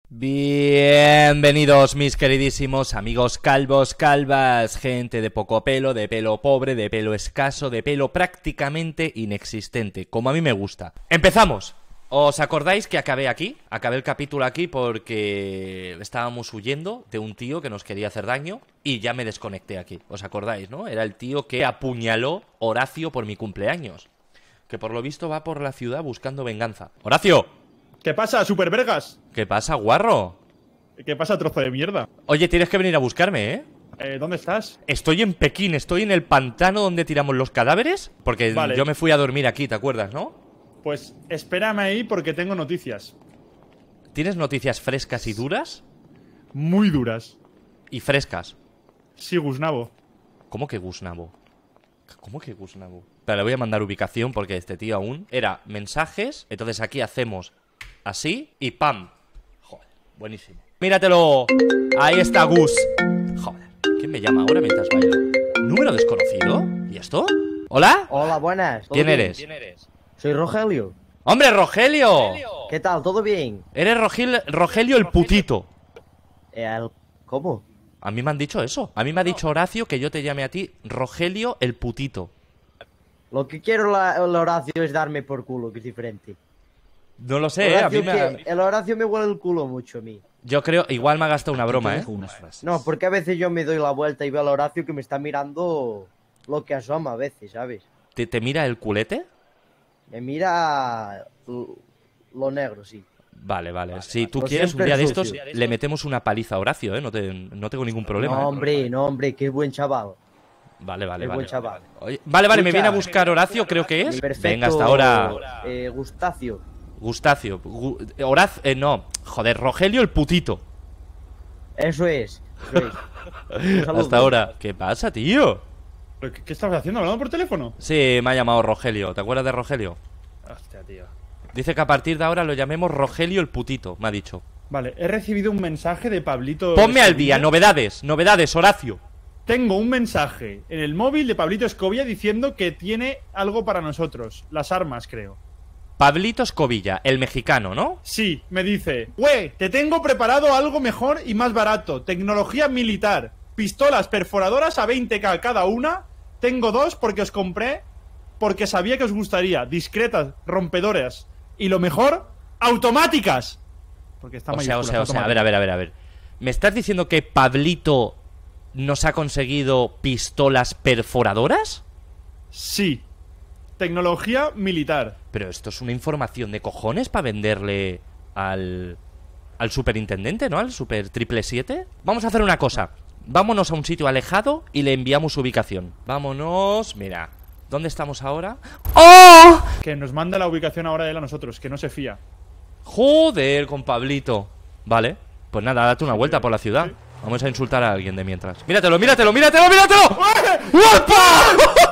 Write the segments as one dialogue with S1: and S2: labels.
S1: Bienvenidos mis queridísimos amigos calvos, calvas, gente de poco pelo, de pelo pobre, de pelo escaso, de pelo prácticamente inexistente, como a mí me gusta. ¡Empezamos! ¿Os acordáis que acabé aquí? Acabé el capítulo aquí porque estábamos huyendo de un tío que nos quería hacer daño y ya me desconecté aquí. ¿Os acordáis, no? Era el tío que apuñaló Horacio por mi cumpleaños, que por lo visto va por la ciudad buscando venganza. ¡Horacio!
S2: ¿Qué pasa, supervergas?
S1: ¿Qué pasa, guarro?
S2: ¿Qué pasa, trozo de mierda?
S1: Oye, tienes que venir a buscarme, ¿eh?
S2: ¿Dónde estás?
S1: Estoy en Pekín, estoy en el pantano donde tiramos los cadáveres. Porque
S2: vale.
S1: Yo me fui a dormir aquí, ¿te acuerdas, no?
S2: Pues espérame ahí porque tengo noticias.
S1: ¿Tienes noticias frescas y duras?
S2: Muy duras.
S1: Y frescas.
S2: Sí, Gusnavo.
S1: ¿Cómo que Gusnavo? ¿Cómo que Gusnavo? Pero le voy a mandar ubicación porque este tío aún era mensajes. Entonces aquí hacemos así y ¡pam! Joder, buenísimo. ¡Míratelo! Ahí está Gus. Joder, ¿quién me llama ahora mientras bailo? ¿Número desconocido? ¿Y esto? ¿Hola?
S3: Hola, buenas.
S1: ¿Quién eres?
S3: Soy Rogelio.
S1: ¡Hombre, Rogelio!
S3: ¿Qué tal? ¿Todo bien?
S1: Eres Rogelio el putito.
S3: ¿Cómo?
S1: A mí me han dicho eso. A mí me ha dicho Horacio que yo te llame a ti Rogelio el putito.
S3: Lo que quiero el Horacio es darme por culo, que es diferente.
S1: No lo sé, a mí
S3: el Horacio me huele el culo mucho a mí.
S1: Yo creo, igual me ha gastado una broma, ¿eh?
S3: No, porque a veces yo me doy la vuelta y veo al Horacio que me está mirando lo que asoma a veces, ¿sabes?
S1: ¿Te mira el culete?
S3: Me mira lo negro, sí.
S1: Vale. Si tú quieres, un día de estos le metemos una paliza a Horacio, ¿eh? No tengo ningún problema.
S3: No, hombre, qué buen chaval.
S1: Vale.
S3: Buen chaval.
S1: Oye, vale, me viene a buscar Horacio, creo que es. Venga, hasta ahora. Gustacio. No, joder, Rogelio el putito.
S3: Eso es.
S1: Hasta ahora. ¿Qué pasa, tío?
S2: ¿Qué estabas haciendo? ¿Hablando por teléfono?
S1: Sí, me ha llamado Rogelio. ¿Te acuerdas de Rogelio?
S2: Hostia, tío.
S1: Dice que a partir de ahora lo llamemos Rogelio el putito, me ha dicho.
S2: Vale, he recibido un mensaje de Pablito.
S1: Ponme al día, novedades, Horacio.
S2: Tengo un mensaje en el móvil de Pablito Escobilla diciendo que tiene algo para nosotros. Las armas, creo.
S1: Pablito Escobilla, el mexicano, ¿no?
S2: Sí, me dice: "Güey, te tengo preparado algo mejor y más barato. Tecnología militar. Pistolas perforadoras a 20k cada una. Tengo 2 porque os compré porque sabía que os gustaría. Discretas, rompedoras. Y lo mejor, automáticas". Porque está
S1: o sea, a ver. ¿Me estás diciendo que Pablito nos ha conseguido pistolas perforadoras?
S2: Sí. Tecnología militar.
S1: Pero esto es una información de cojones para venderle al superintendente, ¿no? Al super 777. Vamos a hacer una cosa. Vámonos a un sitio alejado y le enviamos su ubicación. Vámonos, mira. ¿Dónde estamos ahora? ¡Oh!
S2: Que nos manda la ubicación ahora él a nosotros, que no se fía.
S1: Joder, con Pablito. Vale, pues nada, date una vuelta por la ciudad. Sí. Vamos a insultar a alguien de mientras. ¡Míratelo! ¡Guapa!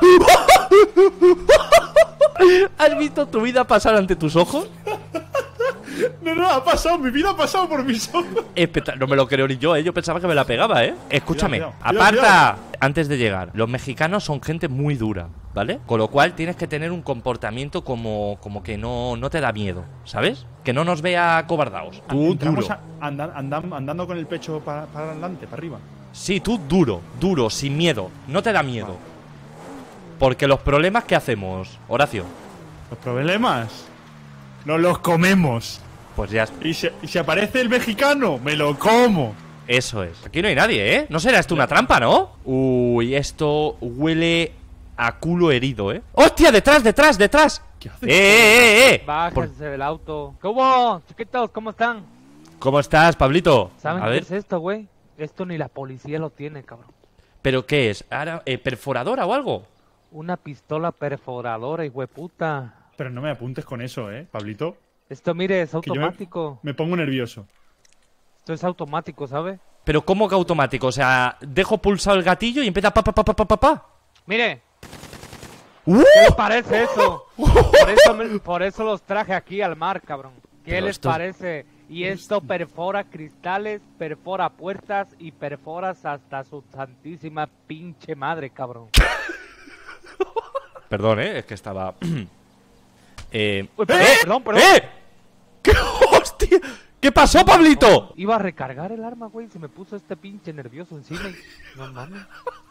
S1: ¿Has visto tu vida pasar ante tus ojos?
S2: No, ha pasado, mi vida ha pasado por mis ojos.
S1: No me lo creo ni yo, ¿eh? Yo pensaba que me la pegaba, ¿eh? Escúchame,
S2: cuidado.
S1: Aparta. Antes de llegar, los mexicanos son gente muy dura, ¿vale? Con lo cual tienes que tener un comportamiento como que no te da miedo, ¿sabes? Que no nos vea cobardaos. Tú duro.
S2: Andando con el pecho para adelante, para arriba.
S1: Sí, tú duro, sin miedo. No te da miedo. Porque los problemas que hacemos, Horacio.
S2: ¿Los problemas? Nos los comemos.
S1: Pues ya.
S2: Y si aparece el mexicano, me lo como.
S1: Eso es. Aquí no hay nadie, ¿eh? ¿No será esto una trampa, no? Uy, esto huele a culo herido, ¿eh? ¡Hostia! ¡Detrás!
S2: ¿Qué haces?
S4: Bájense del auto. ¿Cómo? Chiquitos, ¿cómo están?
S1: ¿Cómo estás, Pablito?
S4: ¿Saben qué es esto, güey? Esto ni la policía lo tiene, cabrón.
S1: ¿Pero qué es? ¿Perforadora o algo?
S4: Una pistola perforadora, hijo de puta.
S2: Pero no me apuntes con eso, Pablito.
S4: Esto, mire, es automático.
S2: Me pongo nervioso.
S4: Esto es automático, ¿sabes?
S1: ¿Pero cómo que automático? O sea, dejo pulsado el gatillo y empieza pa.
S4: Mire. ¿Qué les parece eso? Por eso los traje aquí al mar, cabrón. ¿Qué les parece? Y esto perfora cristales, perfora puertas y perforas hasta su santísima pinche madre, cabrón.
S1: Perdón, es que estaba...
S4: Perdón.
S1: ¿Qué? ¡Hostia! ¿Qué pasó, Pablito?
S4: Iba a recargar el arma, güey. Se me puso este pinche nervioso encima y... No mames.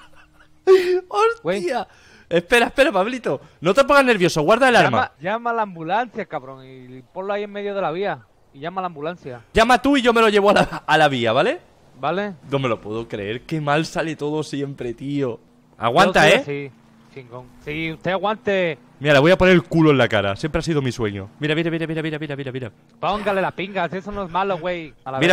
S1: ¡Hostia! Espera, Pablito. No te pongas nervioso, guarda el arma.
S4: Llama a la ambulancia, cabrón. Y ponlo ahí en medio de la vía. Y llama a la ambulancia.
S1: Llama tú y yo me lo llevo a la vía, ¿vale?
S4: ¿Vale?
S1: No me lo puedo creer. Qué mal sale todo siempre, tío. Aguanta,
S4: Sí, chingón. Sí, usted aguante.
S1: Mira, le voy a poner el culo en la cara. Siempre ha sido mi sueño. Mira.
S4: Póngale la pinga, eso no es malo, güey.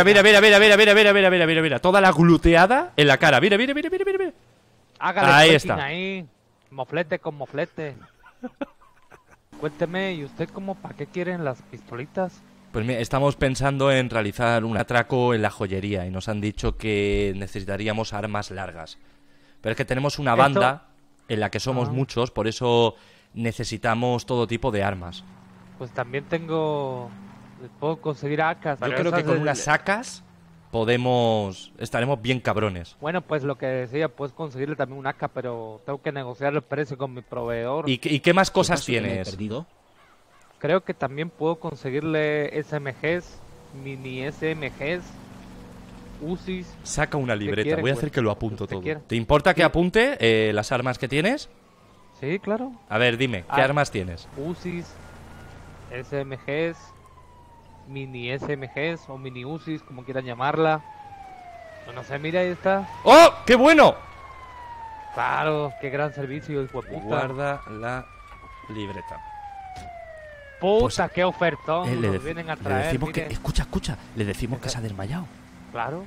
S1: Mira. Toda la gluteada en la cara. Mira.
S4: Hágale
S1: Ahí
S4: twerking
S1: está.
S4: ahí. Moflete con moflete. Cuénteme, ¿y usted para qué quieren las pistolitas?
S1: Pues mira, estamos pensando en realizar un atraco en la joyería y nos han dicho que necesitaríamos armas largas. Pero es que tenemos una banda en la que somos muchos, por eso necesitamos todo tipo de armas.
S4: Pues también puedo conseguir AKs.
S1: Yo creo que con unas AKs estaremos bien cabrones.
S4: Bueno, pues lo que decía, puedes conseguirle también un AK, pero tengo que negociar el precio con mi proveedor.
S1: ¿Y qué más cosas tienes?
S4: Creo que también puedo conseguirle SMGs, mini SMGs, UCIs.
S1: Saca una libreta, voy a hacer que lo apunto todo.
S4: Quiera.
S1: ¿Te importa que apunte las armas que tienes?
S4: Sí, claro.
S1: A ver, dime, ¿qué armas tienes?
S4: UCIs, SMGs, mini SMGs o mini UCIs, como quieran llamarla. No sé, mira, ahí está.
S1: ¡Oh! ¡Qué bueno!
S4: Claro, qué gran servicio, hijo de puta.
S1: Guarda la libreta.
S4: Puta,
S1: Pues,
S4: qué ofertón
S1: le
S4: nos vienen a traer.
S1: le decimos
S4: mire.
S1: que... Escucha, le decimos que se ha desmayado.
S4: Claro.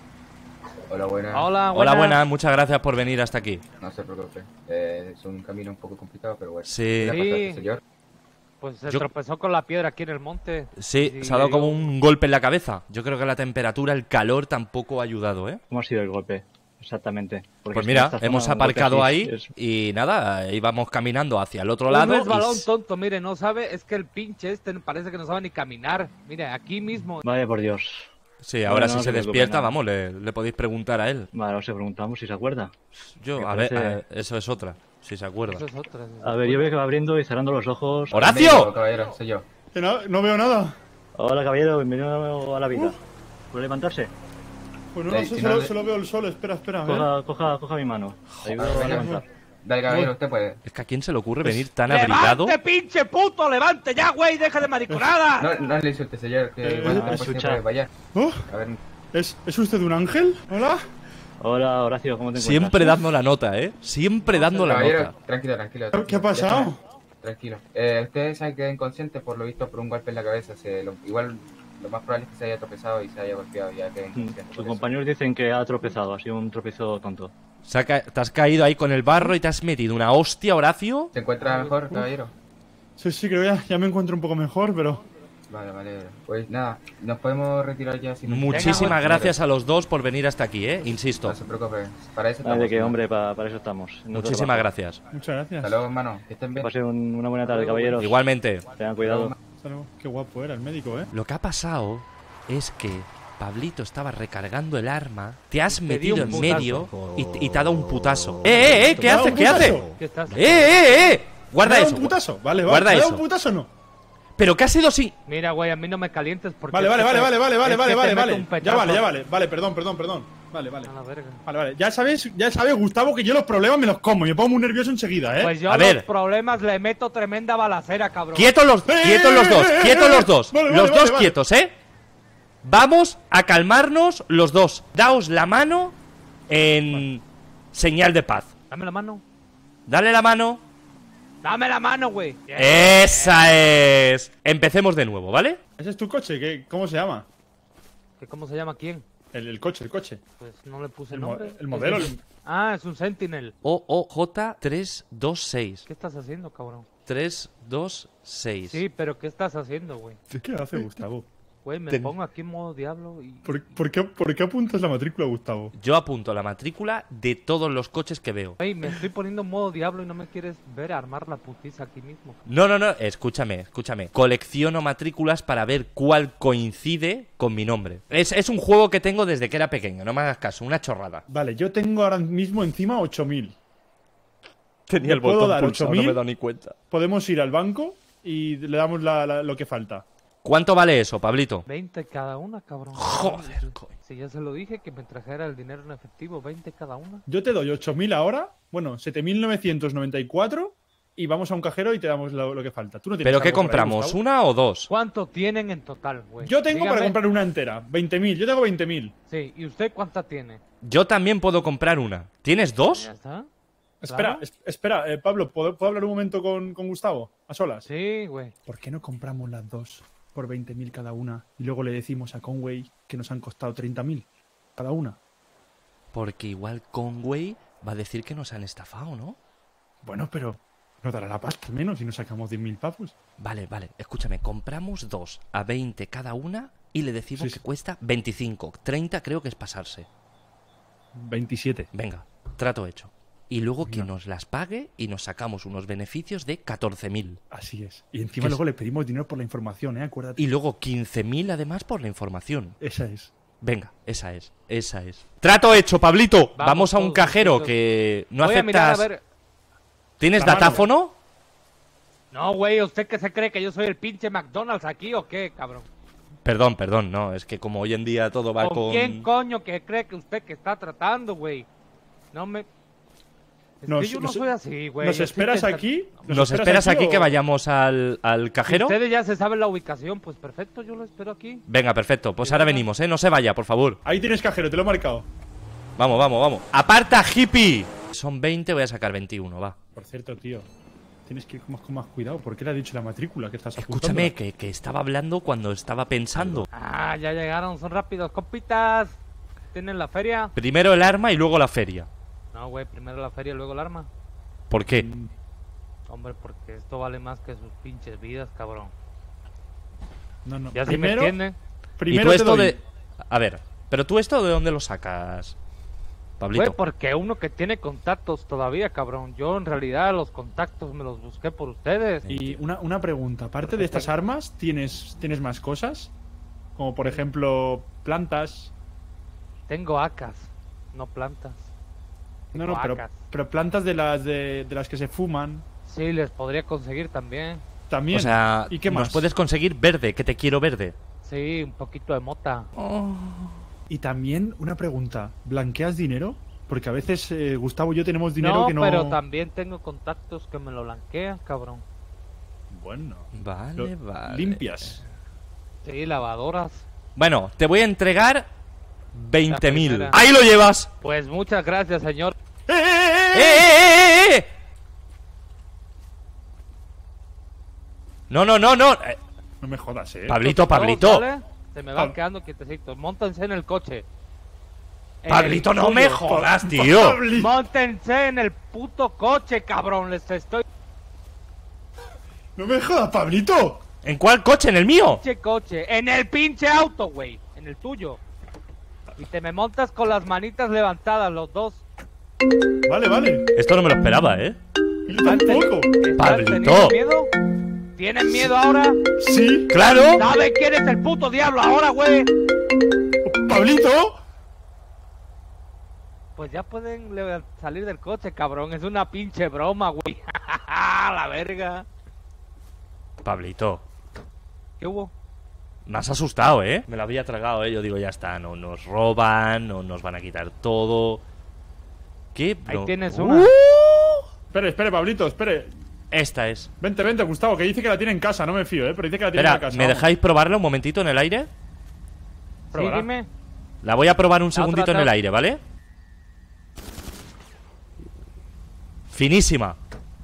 S5: Hola, buenas.
S4: Hola,
S1: Hola, buenas, muchas gracias por venir hasta aquí.
S5: No se preocupe. Es un camino un poco complicado, pero bueno.
S1: Sí.
S5: ¿Qué le pasó a este
S4: Sí.
S5: señor?
S4: Pues se tropezó con la piedra aquí en el monte.
S1: Sí,
S4: Y
S1: se ha dado
S4: le
S1: como
S4: dio-
S1: un golpe en la cabeza. Yo creo que la temperatura, el calor tampoco ha ayudado, ¿eh?
S6: ¿Cómo ha sido el golpe? Exactamente. Porque
S1: Pues
S6: es que en
S1: mira,
S6: esta zona
S1: hemos
S6: un golpe
S1: aparcado
S6: así
S1: ahí
S6: es-
S1: y nada, íbamos caminando hacia el otro
S4: Un
S1: lado.
S4: resbalón tonto, mire, no sabe, es que el pinche parece que no sabe ni caminar. Mire, aquí mismo.
S6: Vaya por Dios.
S1: Sí, ahora
S6: Bueno,
S1: si
S6: no
S1: se
S6: se preocupe,
S1: despierta,
S6: nada.
S1: vamos, le podéis preguntar a él.
S6: Vale, os preguntamos si se acuerda.
S1: Yo,
S6: Me
S1: a ver,
S6: parece-
S1: eso es otra, si se acuerda.
S4: Eso es otra.
S6: A ver, yo veo que va abriendo y cerrando los ojos.
S5: Médico,
S1: ¡Horacio!
S5: caballero, soy yo.
S2: Que no veo nada.
S6: Hola, caballero, bienvenido a la vida. ¿Puede levantarse?
S2: Pues no
S5: Sí,
S2: lo sé,
S5: si no-
S2: solo veo el sol. Espera, a ver.
S6: Coja mi mano. Te ayudo a levantar.
S5: Dale, caballero, usted puede.
S1: Es que a quién se le ocurre venir tan abrigado.
S4: ¡Levante, pinche puto! ¡Levante ya, güey! ¡Deja de mariconada!
S5: No le insulte, señor. Que
S2: Eh,
S5: bueno,
S6: escucha.
S5: pues siempre vaya.
S2: Oh,
S5: A ver,
S2: ¿es usted un ángel? ¿Hola?
S6: Hola, Horacio, ¿cómo te encuentras?
S1: Siempre dando la nota, ¿eh? Siempre dando la
S5: caballero,
S1: nota.
S5: tranquilo.
S2: ¿Qué ha
S5: Ya
S2: pasado?
S5: está, tranquilo. Usted sabe que inconsciente por lo visto por un golpe en la cabeza. Igual lo más probable es que se haya tropezado y se haya golpeado ya que inconsciente. por
S6: Sus
S5: eso.
S6: compañeros dicen que ha tropezado, ha sido un tropiezo tonto.
S1: Te has caído ahí con el barro y te has metido una hostia, Horacio.
S5: ¿Se encuentra mejor, caballero?
S2: Sí, creo ya me encuentro un poco mejor, pero...
S5: Vale. Pues nada, nos podemos retirar ya sin
S1: Muchísimas gracias a los dos por venir hasta aquí, ¿eh? Insisto.
S5: No se preocupe, para eso
S6: Vale,
S5: estamos.
S6: que hombre, para eso estamos. Nosotros
S1: Muchísimas
S6: abajo.
S1: gracias.
S2: Muchas gracias.
S5: Hasta luego, hermano, que estén
S6: Que
S5: bien.
S6: pasen una buena tarde, caballeros.
S1: Igualmente.
S6: Tengan cuidado.
S2: Hasta luego. Qué guapo era el médico, ¿eh?
S1: Lo que ha pasado es que Pablito estaba recargando el arma, te has
S4: dio
S1: metido
S4: un
S1: en
S4: putazo.
S1: medio y te ha dado un putazo. ¿Qué
S2: ¿Me ha dado
S1: hace?
S2: un
S1: ¿Qué hace?
S2: putazo?
S4: ¿Qué estás?
S1: Guarda
S2: ¿Me ha dado
S1: eso.
S2: un putazo? Vale.
S1: Guarda
S2: ¿Me ha dado
S1: eso.
S2: un putazo o no?
S1: ¿Pero qué ha sido así?
S4: Mira, güey, a mí no me calientes porque...
S2: Vale.
S4: es que te meto un
S2: Ya
S4: pechazo.
S2: vale. Vale, perdón. Vale.
S4: A la verga.
S2: Vale. Ya sabes, Gustavo, que yo los problemas me los como. Me pongo muy nervioso enseguida, ¿eh?
S4: Pues yo
S1: A
S4: a
S1: ver.
S4: los problemas le meto tremenda balacera, cabrón.
S1: Quietos los dos, quietos los dos.
S2: Vale,
S1: Los dos
S2: vale.
S1: quietos, ¿eh? Vamos a calmarnos los dos. Daos la mano en señal de paz.
S4: Dame la mano.
S1: Dale la mano.
S4: Dame la mano, güey.
S1: Esa es. Empecemos de nuevo, ¿vale?
S2: ¿Ese es tu coche? ¿Cómo se llama?
S4: ¿Cómo se llama quién?
S2: El coche.
S4: Pues no le puse
S2: El
S4: nombre.
S2: modelo.
S4: Ah, es un Sentinel.
S1: OOJ 326.
S4: ¿Qué estás haciendo, cabrón?
S1: 326.
S4: Sí, pero ¿qué estás haciendo, güey?
S2: ¿Qué hace Gustavo?
S4: Güey, me pongo aquí en modo diablo y...
S2: ¿Por qué apuntas la matrícula, Gustavo?
S1: Yo apunto la matrícula de todos los coches que veo.
S4: Güey, me estoy poniendo en modo diablo y no me quieres ver armar la putiza aquí mismo.
S1: No, escúchame. Colecciono matrículas para ver cuál coincide con mi nombre. Es un juego que tengo desde que era pequeño, no me hagas caso, una chorrada.
S2: Vale, yo tengo ahora mismo encima 8000.
S1: Tenía
S2: el botón pulsado, no me he dado
S1: ni cuenta.
S2: Podemos ir al banco y le damos lo que falta.
S1: ¿Cuánto vale eso, Pablito?
S4: 20 cada una, cabrón.
S1: Joder, coño.
S4: Si ya se lo dije, que me trajera el dinero en efectivo, 20 cada una.
S2: Yo te doy 8.000 ahora, bueno, 7.994 y vamos a un cajero y te damos lo que falta. ¿Tú no tienes
S1: ¿Pero qué
S2: algo por ahí,
S1: compramos?
S2: Gustavo?
S1: ¿Una o dos?
S4: ¿Cuánto tienen en total, güey?
S2: Yo tengo para
S4: Dígame.
S2: comprar una entera, 20.000. Yo tengo 20.000.
S4: Sí, ¿y usted cuánta tiene?
S1: Yo también puedo comprar una. ¿Tienes dos?
S4: ¿Ya está?
S2: Espera,
S4: Claro.
S2: espera, Pablo, ¿puedo hablar un momento con Gustavo? A solas.
S4: Sí, güey.
S2: ¿Por qué no compramos las dos por 20.000 cada una y luego le decimos a Conway que nos han costado 30.000 cada una?
S1: Porque igual Conway va a decir que nos han estafado, ¿no?
S2: Bueno, pero nos dará la pasta al menos y nos sacamos 10.000 pavos.
S1: Vale, escúchame, compramos dos a 20 cada una y le decimos
S2: Sí,
S1: que
S2: sí.
S1: cuesta 25. 30 creo que es pasarse.
S2: 27.
S1: Venga, trato hecho. Y luego que
S2: No.
S1: nos las pague y nos sacamos unos beneficios de 14.000.
S2: Así es. Y encima
S1: ¿Qué es?
S2: luego le pedimos dinero por la información, acuérdate.
S1: Y luego 15.000 además por la información.
S2: Esa es.
S1: Venga, esa es. Trato hecho, Pablito. Vamos a un
S4: todos
S1: cajero
S4: juntos.
S1: que no
S4: Voy a mirar a
S1: aceptas.
S4: ver.
S1: ¿Tienes
S2: La mano.
S1: datáfono?
S4: No, güey, ¿usted qué se cree que yo soy el pinche McDonald's aquí o qué, cabrón?
S1: Perdón, no, es que como hoy en día todo va
S4: ¿Con
S1: con...
S4: quién coño que cree que usted que está tratando, güey? No me... Es
S2: Nos-
S4: que yo no
S2: nos-
S4: soy así, güey.
S2: ¿Nos
S4: Yo
S2: esperas
S4: estoy
S2: aquí?
S1: ¿Nos esperas aquí
S2: o-
S1: que vayamos al
S4: Si
S1: cajero?
S4: ustedes ya se saben la ubicación, pues perfecto, yo lo espero aquí.
S1: Venga, perfecto. Pues ahora venimos, ¿eh? No se vaya, por favor.
S2: Ahí tienes cajero, te lo he marcado.
S1: Vamos. ¡Aparta, hippie! Son 20, voy a sacar 21, va.
S2: Por cierto, tío, tienes que ir con más cuidado. ¿Por qué le ha dicho la matrícula que estás apuntando?
S1: Escúchame, que estaba hablando cuando estaba pensando.
S4: Ah, ya llegaron, son rápidos, compitas. ¿Tienen la feria?
S1: Primero el arma y luego la feria.
S4: No, güey, primero la feria y luego el arma.
S1: ¿Por qué?
S4: Hombre, porque esto vale más que sus pinches vidas, cabrón.
S2: No, no.
S4: ¿Ya sí me entienden?
S1: ¿Y
S2: Primero
S1: tú
S2: te
S1: esto
S2: doy.
S1: de...? A ver, ¿pero tú esto de dónde lo sacas, Pablito?
S4: Güey, porque uno que tiene contactos todavía, cabrón. Yo en realidad los contactos me los busqué por ustedes.
S2: Y una pregunta. Aparte de estas armas, ¿tienes más cosas? Como por ejemplo, plantas.
S4: Tengo acas, no plantas.
S2: No,
S4: Tengo
S2: pero,
S4: acas.
S2: pero plantas de las que se fuman.
S4: Sí, les podría conseguir también.
S2: También.
S1: O sea,
S2: ¿Y qué
S1: nos
S2: más?
S1: puedes conseguir verde, que te quiero verde.
S4: Sí, un poquito de mota.
S2: Y también una pregunta. ¿Blanqueas dinero? Porque a veces Gustavo y yo tenemos dinero
S4: No,
S2: que no...
S4: pero también tengo contactos que me lo blanquean, cabrón.
S2: Bueno.
S1: Vale,
S2: Lo-
S1: vale.
S2: Limpias.
S4: Sí, lavadoras.
S1: Bueno, te voy a entregar 20.000.
S4: primera.
S1: ¡Ahí lo llevas!
S4: Pues muchas gracias, señor.
S1: ¡Eh! No.
S2: No me jodas,
S1: Pablito.
S4: Todos, ¿vale? Se me van
S2: Pab-
S4: quedando quietecitos. Móntense en el coche. En
S1: Pablito,
S4: el
S1: no
S4: suyo.
S1: me jodas, tío.
S2: Pabli.
S4: Móntense en el puto coche, cabrón. Les estoy...
S2: ¡No me jodas, Pablito!
S1: ¿En cuál coche? ¿En el mío?
S4: Pinche coche. En el pinche auto, güey. En el tuyo. Y te me montas con las manitas levantadas, los dos.
S2: Vale.
S1: Esto no me lo esperaba, ¿eh?
S2: Yo tampoco.
S4: ¿Están
S1: Pablito.
S4: teniendo miedo? ¿Tienen miedo ahora?
S2: Sí.
S1: ¡Claro!
S4: ¿Saben quién es el puto diablo ahora, güey?
S2: ¡Pablito!
S4: Pues ya pueden salir del coche, cabrón. Es una pinche broma, güey. La verga.
S1: Pablito,
S4: ¿Qué hubo?
S1: me has asustado, ¿eh? Me lo había tragado, ¿eh? Yo digo, ya está, no nos roban, no nos van a quitar todo. ¿Qué?
S4: Ahí
S1: bro-
S4: tienes una.
S2: Espere, Pablito, espere.
S1: Esta es.
S2: Vente, Gustavo, que dice que la tiene en casa. No me fío, pero dice que la tiene en
S1: Espera,
S2: casa.
S1: ¿me
S2: vamos.
S1: dejáis probarla un momentito en el aire?
S2: Probará.
S4: Sígueme.
S1: La voy a probar un
S4: La otra
S1: segundito en el
S4: atrás.
S1: aire, ¿vale? Finísima.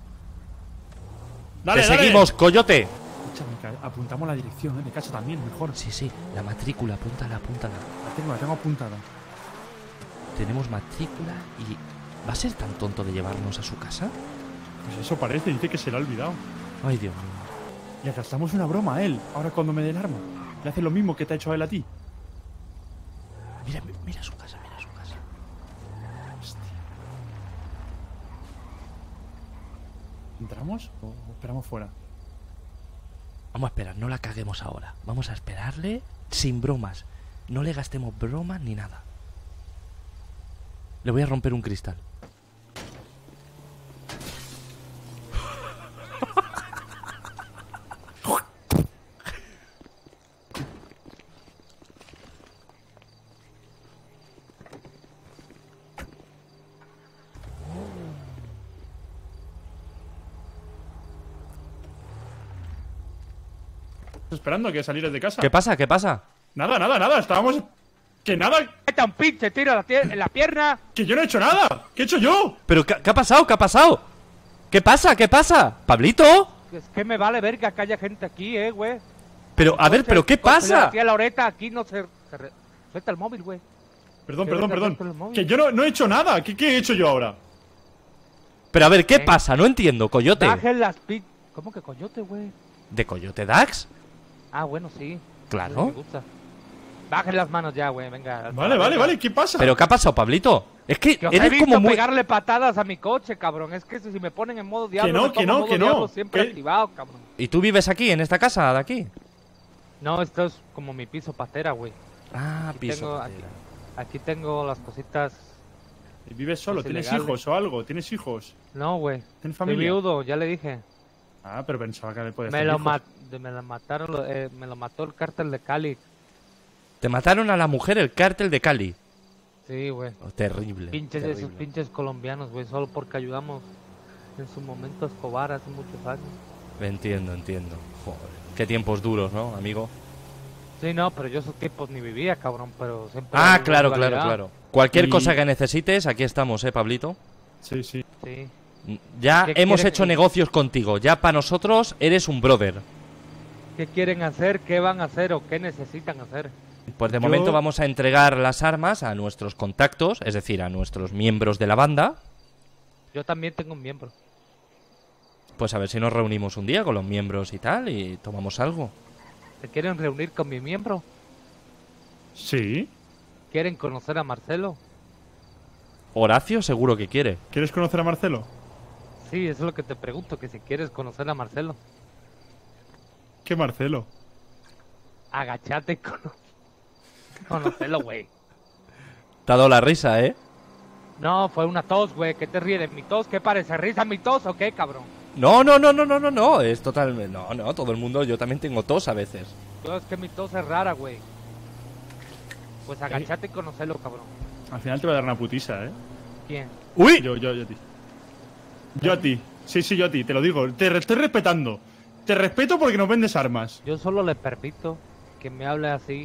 S2: Dale,
S1: Te
S2: dale.
S1: seguimos, coyote.
S2: Escúchame, que apuntamos la dirección, de casa también, mejor.
S1: Sí, la matrícula, apúntala.
S2: La tengo apuntada.
S1: Tenemos matrícula y... ¿Va a ser tan tonto de llevarnos a su casa?
S2: Pues eso parece, dice que se le ha olvidado.
S1: Ay, Dios mío.
S2: Le gastamos una broma a él, ahora cuando me dé el arma. Le hace lo mismo que te ha hecho a él a ti.
S1: Mira su casa,
S2: Hostia. ¿Entramos o esperamos fuera?
S1: Vamos a esperar, no la caguemos ahora. Vamos a esperarle sin bromas. No le gastemos bromas ni nada. Le voy a romper un cristal.
S2: esperando a que salieras de casa.
S1: ¿Qué pasa? ¿Qué pasa?
S2: Nada. Estábamos... Que nada...
S4: Mete un pinche tiro en la pierna.
S2: Que yo no he hecho nada. ¿Qué he hecho yo?
S1: ¿Pero qué ha pasado? ¿Qué ha pasado? ¿Qué pasa? ¿Qué pasa? ¿Pablito?
S4: Es que me vale verga que haya gente aquí, güey.
S1: Pero, a ver, ¿pero qué pasa?
S4: La Loreta aquí no se suelta el móvil, güey.
S2: Perdón. Que yo no he hecho nada. ¿Qué he hecho yo ahora?
S1: Pero a ver, ¿qué pasa? No entiendo, Coyote.
S4: Bajen las ¿Cómo que Coyote, güey?
S1: ¿De Coyote Dax?
S4: Ah, bueno, sí.
S1: Claro.
S4: Me gusta. Bajen las manos ya, güey, venga.
S2: Vale, ¿qué pasa?
S1: ¿Pero qué ha pasado, Pablito? Es que
S4: os he
S1: eres
S4: visto
S1: como muy...
S4: pegarle patadas a mi coche, cabrón. Es que si me ponen en modo diablo,
S2: Que no.
S4: diablo siempre activado, cabrón.
S1: ¿Y tú vives aquí, en esta casa de aquí?
S4: No, esto es como mi piso patera, güey.
S1: Ah, piso.
S4: Aquí tengo las cositas.
S2: ¿Y vives solo? ¿Tienes
S4: ilegales.
S2: hijos o algo? ¿Tienes hijos?
S4: No, güey.
S2: ¿Tienes
S4: Soy
S2: familia?
S4: viudo, ya le dije.
S2: Ah, pero pensaba que le podías
S4: Me
S2: tener
S4: lo
S2: hijos.
S4: mataron, me lo mató el cártel de Cali.
S1: Te mataron a la mujer el cártel de Cali.
S4: Sí, güey.
S1: Oh, terrible.
S4: Esos
S1: terrible.
S4: pinches colombianos, güey, solo porque ayudamos en su momento a Escobar hace muchos años.
S1: Entiendo. Joder. Qué tiempos duros, ¿no, amigo?
S4: Sí, no, pero yo esos tipos ni vivía, cabrón, pero siempre...
S1: Ah,
S4: hay
S1: claro.
S4: rivalidad.
S1: Cualquier
S2: Y-
S1: cosa que necesites, aquí estamos, Pablito.
S2: Sí.
S4: Sí.
S1: Ya
S4: ¿Qué
S1: hemos
S4: quieren?
S1: hecho negocios contigo. Ya para nosotros eres un brother.
S4: ¿Qué quieren hacer? ¿Qué van a hacer? ¿O qué necesitan hacer?
S1: Pues de
S2: Yo-
S1: momento vamos a entregar las armas a nuestros contactos, es decir, a nuestros miembros de la banda.
S4: Yo también tengo un miembro.
S1: Pues a ver si nos reunimos un día con los miembros y tal y tomamos algo.
S4: ¿Se quieren reunir con mi miembro?
S2: Sí.
S4: ¿Quieren conocer a Marcelo?
S1: Horacio seguro que quiere.
S2: ¿Quieres conocer a Marcelo?
S4: Sí, eso es lo que te pregunto, que si quieres conocer a Marcelo.
S2: ¿Qué Marcelo?
S4: Agachate y conocelo, güey.
S1: Te ha dado la risa, ¿eh?
S4: No, fue una tos, güey. ¿Qué te ríes de mi tos? ¿Qué parece? ¿Risa mi tos o qué, cabrón?
S1: No, es total... No, todo el mundo, yo también tengo tos a veces.
S4: No, es que mi tos es rara, güey. Pues agachate y conocelo, cabrón.
S2: Al final te va a dar una putisa, ¿eh?
S4: ¿Quién?
S1: ¡Uy!
S2: Yo a ti. Yo a ti. Sí, yo a ti, te lo digo. Te estoy respetando. Te respeto porque nos vendes armas.
S4: Yo solo le permito que me hable así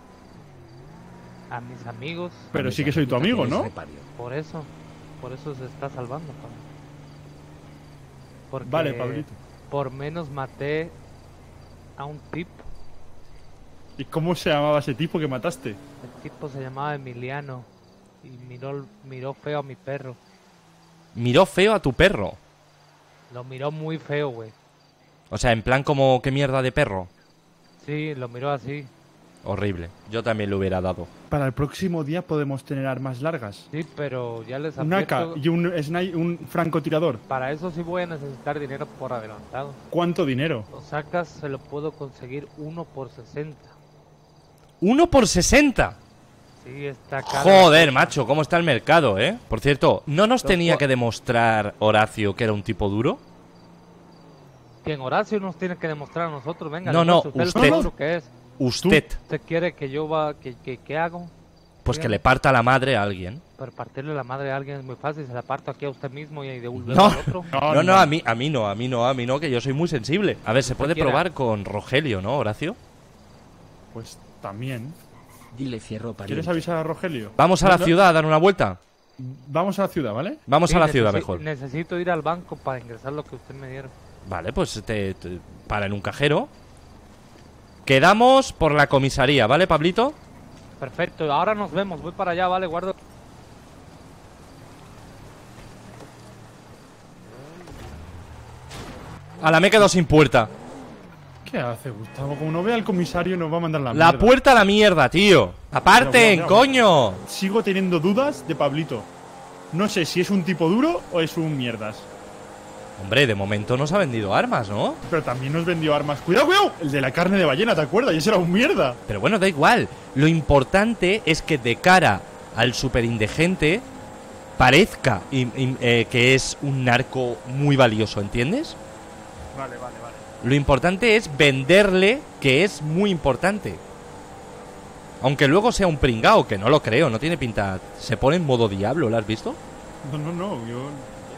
S4: a mis amigos.
S2: Pero sí que soy tu amigo, ¿no?
S4: Por eso se está salvando, cabrón. Porque
S2: Vale, Pablito.
S4: por menos maté a un tipo.
S2: ¿Y cómo se llamaba ese tipo que mataste?
S4: El tipo se llamaba Emiliano y miró feo a mi perro.
S1: Miró feo a tu perro.
S4: Lo miró muy feo, güey.
S1: O sea, en plan como qué mierda de perro.
S4: Sí, lo miró así.
S1: Horrible. Yo también lo hubiera dado.
S2: Para el próximo día podemos tener armas largas.
S4: Sí, pero ya les
S2: Un AK
S4: advierto,
S2: y un francotirador.
S4: para eso sí voy a necesitar dinero por adelantado.
S2: ¿Cuánto dinero?
S4: Lo sacas, se lo puedo conseguir 1 por 60.
S1: 1 por 60.
S4: Sí, está caro.
S1: Joder, macho, cómo está el mercado, ¿eh? Por cierto, ¿no nos
S4: Los
S1: tenía
S4: cua-
S1: que demostrar Horacio que era un tipo duro?
S4: Que en Horacio nos tiene que demostrar a nosotros. Venga,
S1: No,
S4: demuestre
S1: no,
S4: usted
S1: usted.
S4: lo duro que es.
S1: Usted.
S4: ¿Usted quiere que yo va, que hago?
S1: Pues que
S4: Dígame.
S1: le parta la madre a alguien.
S4: Pero partirle la madre a alguien es muy fácil. Se la parto aquí a usted mismo y devolverlo
S1: No,
S4: al otro.
S1: no, a mí no, que yo soy muy sensible. A ver, se puede
S4: quiera.
S1: probar con Rogelio, ¿no, Horacio?
S2: Pues también.
S7: Dile cierro pariente.
S2: ¿Quieres avisar a Rogelio?
S1: Vamos a la
S2: No,
S1: ciudad a dar una vuelta.
S2: Vamos a la ciudad, ¿vale?
S1: Vamos
S4: Sí,
S1: a la ciudad
S4: necesi-
S1: mejor.
S4: Necesito ir al banco para ingresar lo que usted me dieron.
S1: Vale, pues te para en un cajero. Quedamos por la comisaría, ¿vale, Pablito?
S4: Perfecto, ahora nos vemos. Voy para allá, vale, guardo.
S1: La me he quedado sin puerta.
S2: ¿Qué hace, Gustavo? Como no vea al comisario nos va a mandar la
S1: La
S2: mierda.
S1: puerta a la mierda, tío. ¡Aparten,
S2: Mira,
S1: coño!
S2: Sigo teniendo dudas de Pablito. No sé si es un tipo duro o es un mierdas.
S1: Hombre, de momento nos ha vendido armas, ¿no?
S2: Pero también nos vendió armas. ¡Cuidado, cuidado! El de la carne de ballena, ¿te acuerdas? Y ese era un mierda.
S1: Pero bueno, da igual. Lo importante es que de cara al superindigente parezca que es un narco muy valioso, ¿entiendes?
S2: Vale.
S1: Lo importante es venderle que es muy importante. Aunque luego sea un pringao, que no lo creo, no tiene pinta. Se pone en modo diablo, ¿lo has visto?
S2: No. Yo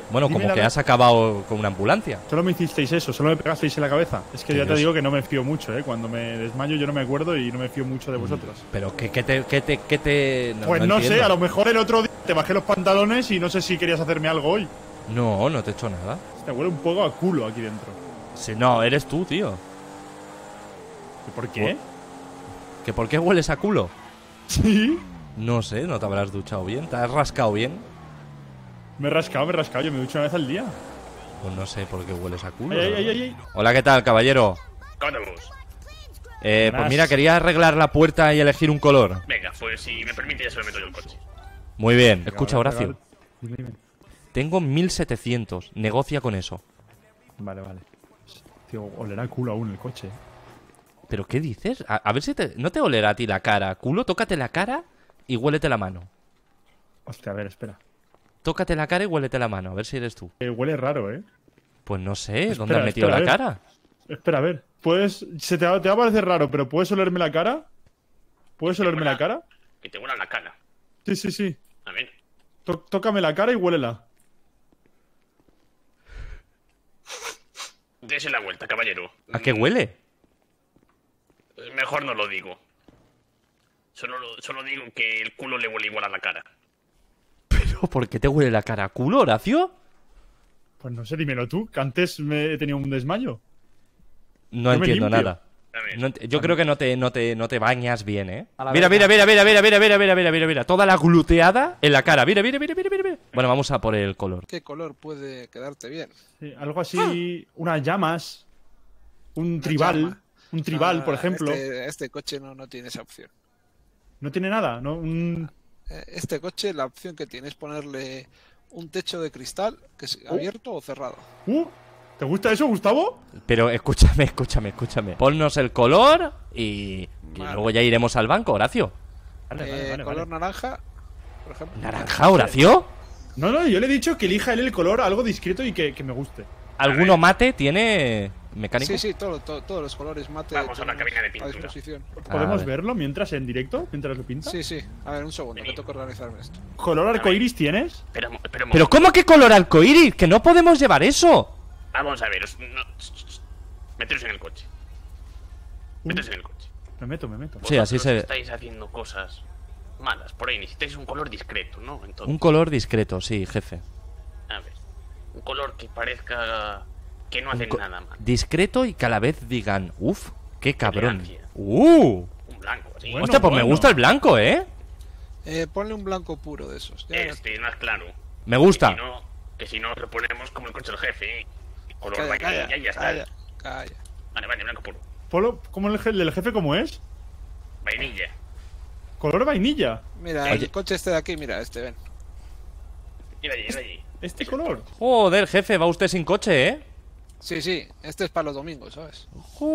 S1: Bueno,
S2: Dime
S1: como
S2: la
S1: que
S2: verdad.
S1: has acabado con una ambulancia.
S2: Solo me hicisteis eso, solo me pegasteis en la cabeza. Es que
S1: Que
S2: ya te
S1: Dios.
S2: digo que no me fío mucho, Cuando me desmayo yo no me acuerdo y no me fío mucho de vosotros.
S1: Pero ¿qué te...
S2: Pues no sé,
S1: entiendo.
S2: a lo mejor el otro día te bajé los pantalones y no sé si querías hacerme algo hoy.
S1: No, no te he hecho nada.
S2: Te huele un poco a culo aquí dentro.
S1: Sí, no, eres tú, tío.
S2: ¿Y por qué?
S1: ¿Que por qué hueles a culo?
S2: Sí.
S1: No sé, no te habrás duchado bien. ¿Te has rascado bien?
S2: Me he rascado. Yo me ducho una vez al día.
S1: Pues no sé por qué hueles a culo.
S2: Ay,
S1: la
S2: ay,
S1: verdad.
S2: ay, ay.
S1: Hola, ¿qué tal, caballero?
S7: ¿Cómo andamos?
S1: Pues
S2: Buenas.
S1: mira, quería arreglar la puerta y elegir un color.
S7: Venga, pues si me permite ya se lo meto yo el coche.
S1: Muy bien. Escucha, Horacio.
S2: Dime, dime.
S1: Tengo 1700. Negocia con eso.
S2: Vale. Tío, olerá a culo aún el coche.
S1: ¿Pero qué dices? A ver si no te olerá a ti la cara. Culo, tócate la cara y huélete la mano.
S2: Hostia, a ver, espera.
S1: Tócate la cara y huélete la mano. A ver si eres tú.
S2: Huele raro,
S1: Pues no sé, ¿dónde
S2: Espera,
S1: has metido
S2: espera,
S1: la
S2: a ver.
S1: cara?
S2: Espera, a ver. Te va a parecer raro, pero ¿puedes olerme la cara? ¿Puedes olerme la cara?
S7: Que te huela la cara.
S2: Sí.
S7: A ver.
S2: Tócame la cara y huélela.
S7: Dese la vuelta, caballero.
S1: ¿A qué huele?
S7: Mejor no lo digo. Solo digo que el culo le huele igual a la cara.
S1: ¿Pero por qué te huele la cara a culo, Horacio?
S2: Pues no sé, dímelo tú, que antes me he tenido un desmayo.
S1: No
S2: Yo me
S1: entiendo
S2: limpio.
S1: nada.
S7: A ver.
S1: Yo creo que no te bañas bien, ¿eh?
S4: A la
S1: Mira,
S4: verga.
S1: mira. Toda la gluteada en la cara. Mira. Bueno, vamos a por el color.
S8: ¿Qué color puede quedarte bien?
S2: Sí, algo así, unas llamas, un tribal,
S8: llama.
S2: un tribal,
S8: No,
S2: por ejemplo.
S8: Este coche no tiene esa opción.
S2: No tiene nada, ¿no?
S8: Este coche, la opción que tiene es ponerle un techo de cristal que es abierto o cerrado.
S2: ¿Te gusta eso, Gustavo?
S1: Pero escúchame. Ponnos el color y
S8: Vale.
S1: luego ya iremos al banco, Horacio.
S8: Color naranja, por ejemplo.
S1: ¿Naranja, Horacio?
S2: No, yo le he dicho que elija él el color, algo discreto y que me guste.
S1: ¿Alguno mate tiene mecánico?
S8: Sí, todos los colores mate.
S7: Vamos a la
S8: tenemos
S7: cabina de
S8: a
S7: pintura.
S8: disposición.
S2: ¿Podemos
S1: ver.
S2: verlo mientras en directo? Mientras lo pinta.
S8: Sí. A ver, un segundo, que tengo que organizarme esto.
S2: ¿Color arcoiris tienes?
S7: Espera, un
S1: ¿Pero
S7: momento.
S1: cómo que color arcoíris? ¡Que no podemos llevar eso!
S7: Vamos a ver. Meteros en el coche. Meteros en el coche.
S2: Me meto.
S1: Sí, así
S7: Vosotros
S1: se ve.
S7: estáis haciendo cosas malas. Por ahí necesitáis un color discreto, ¿no? Entonces,
S1: Un color discreto, sí, jefe.
S7: a ver. Un color que parezca que no hacen nada mal.
S1: Discreto y que a la vez digan, uff, qué cabrón.
S7: Elegancia.
S1: ¡Uh!
S7: Un blanco, así.
S2: Bueno.
S1: Hostia, pues me gusta el blanco, ¿eh?
S8: Ponle un blanco puro de esos. Ya verás.
S7: Más claro.
S1: Me gusta.
S7: Que si no, lo ponemos como el coche del jefe, ¿eh? Color
S8: Calla,
S7: vainilla y ya está.
S8: calla.
S7: Vale, blanco puro.
S2: Polo, ¿cómo el del jefe cómo es?
S7: Vainilla.
S2: Color vainilla.
S8: Mira,
S1: Oye.
S8: el coche este de aquí, mira, ven.
S7: Mira allí.
S2: Este color.
S1: Joder, jefe, va usted sin coche, ¿eh?
S8: Sí, este es para los domingos, ¿sabes?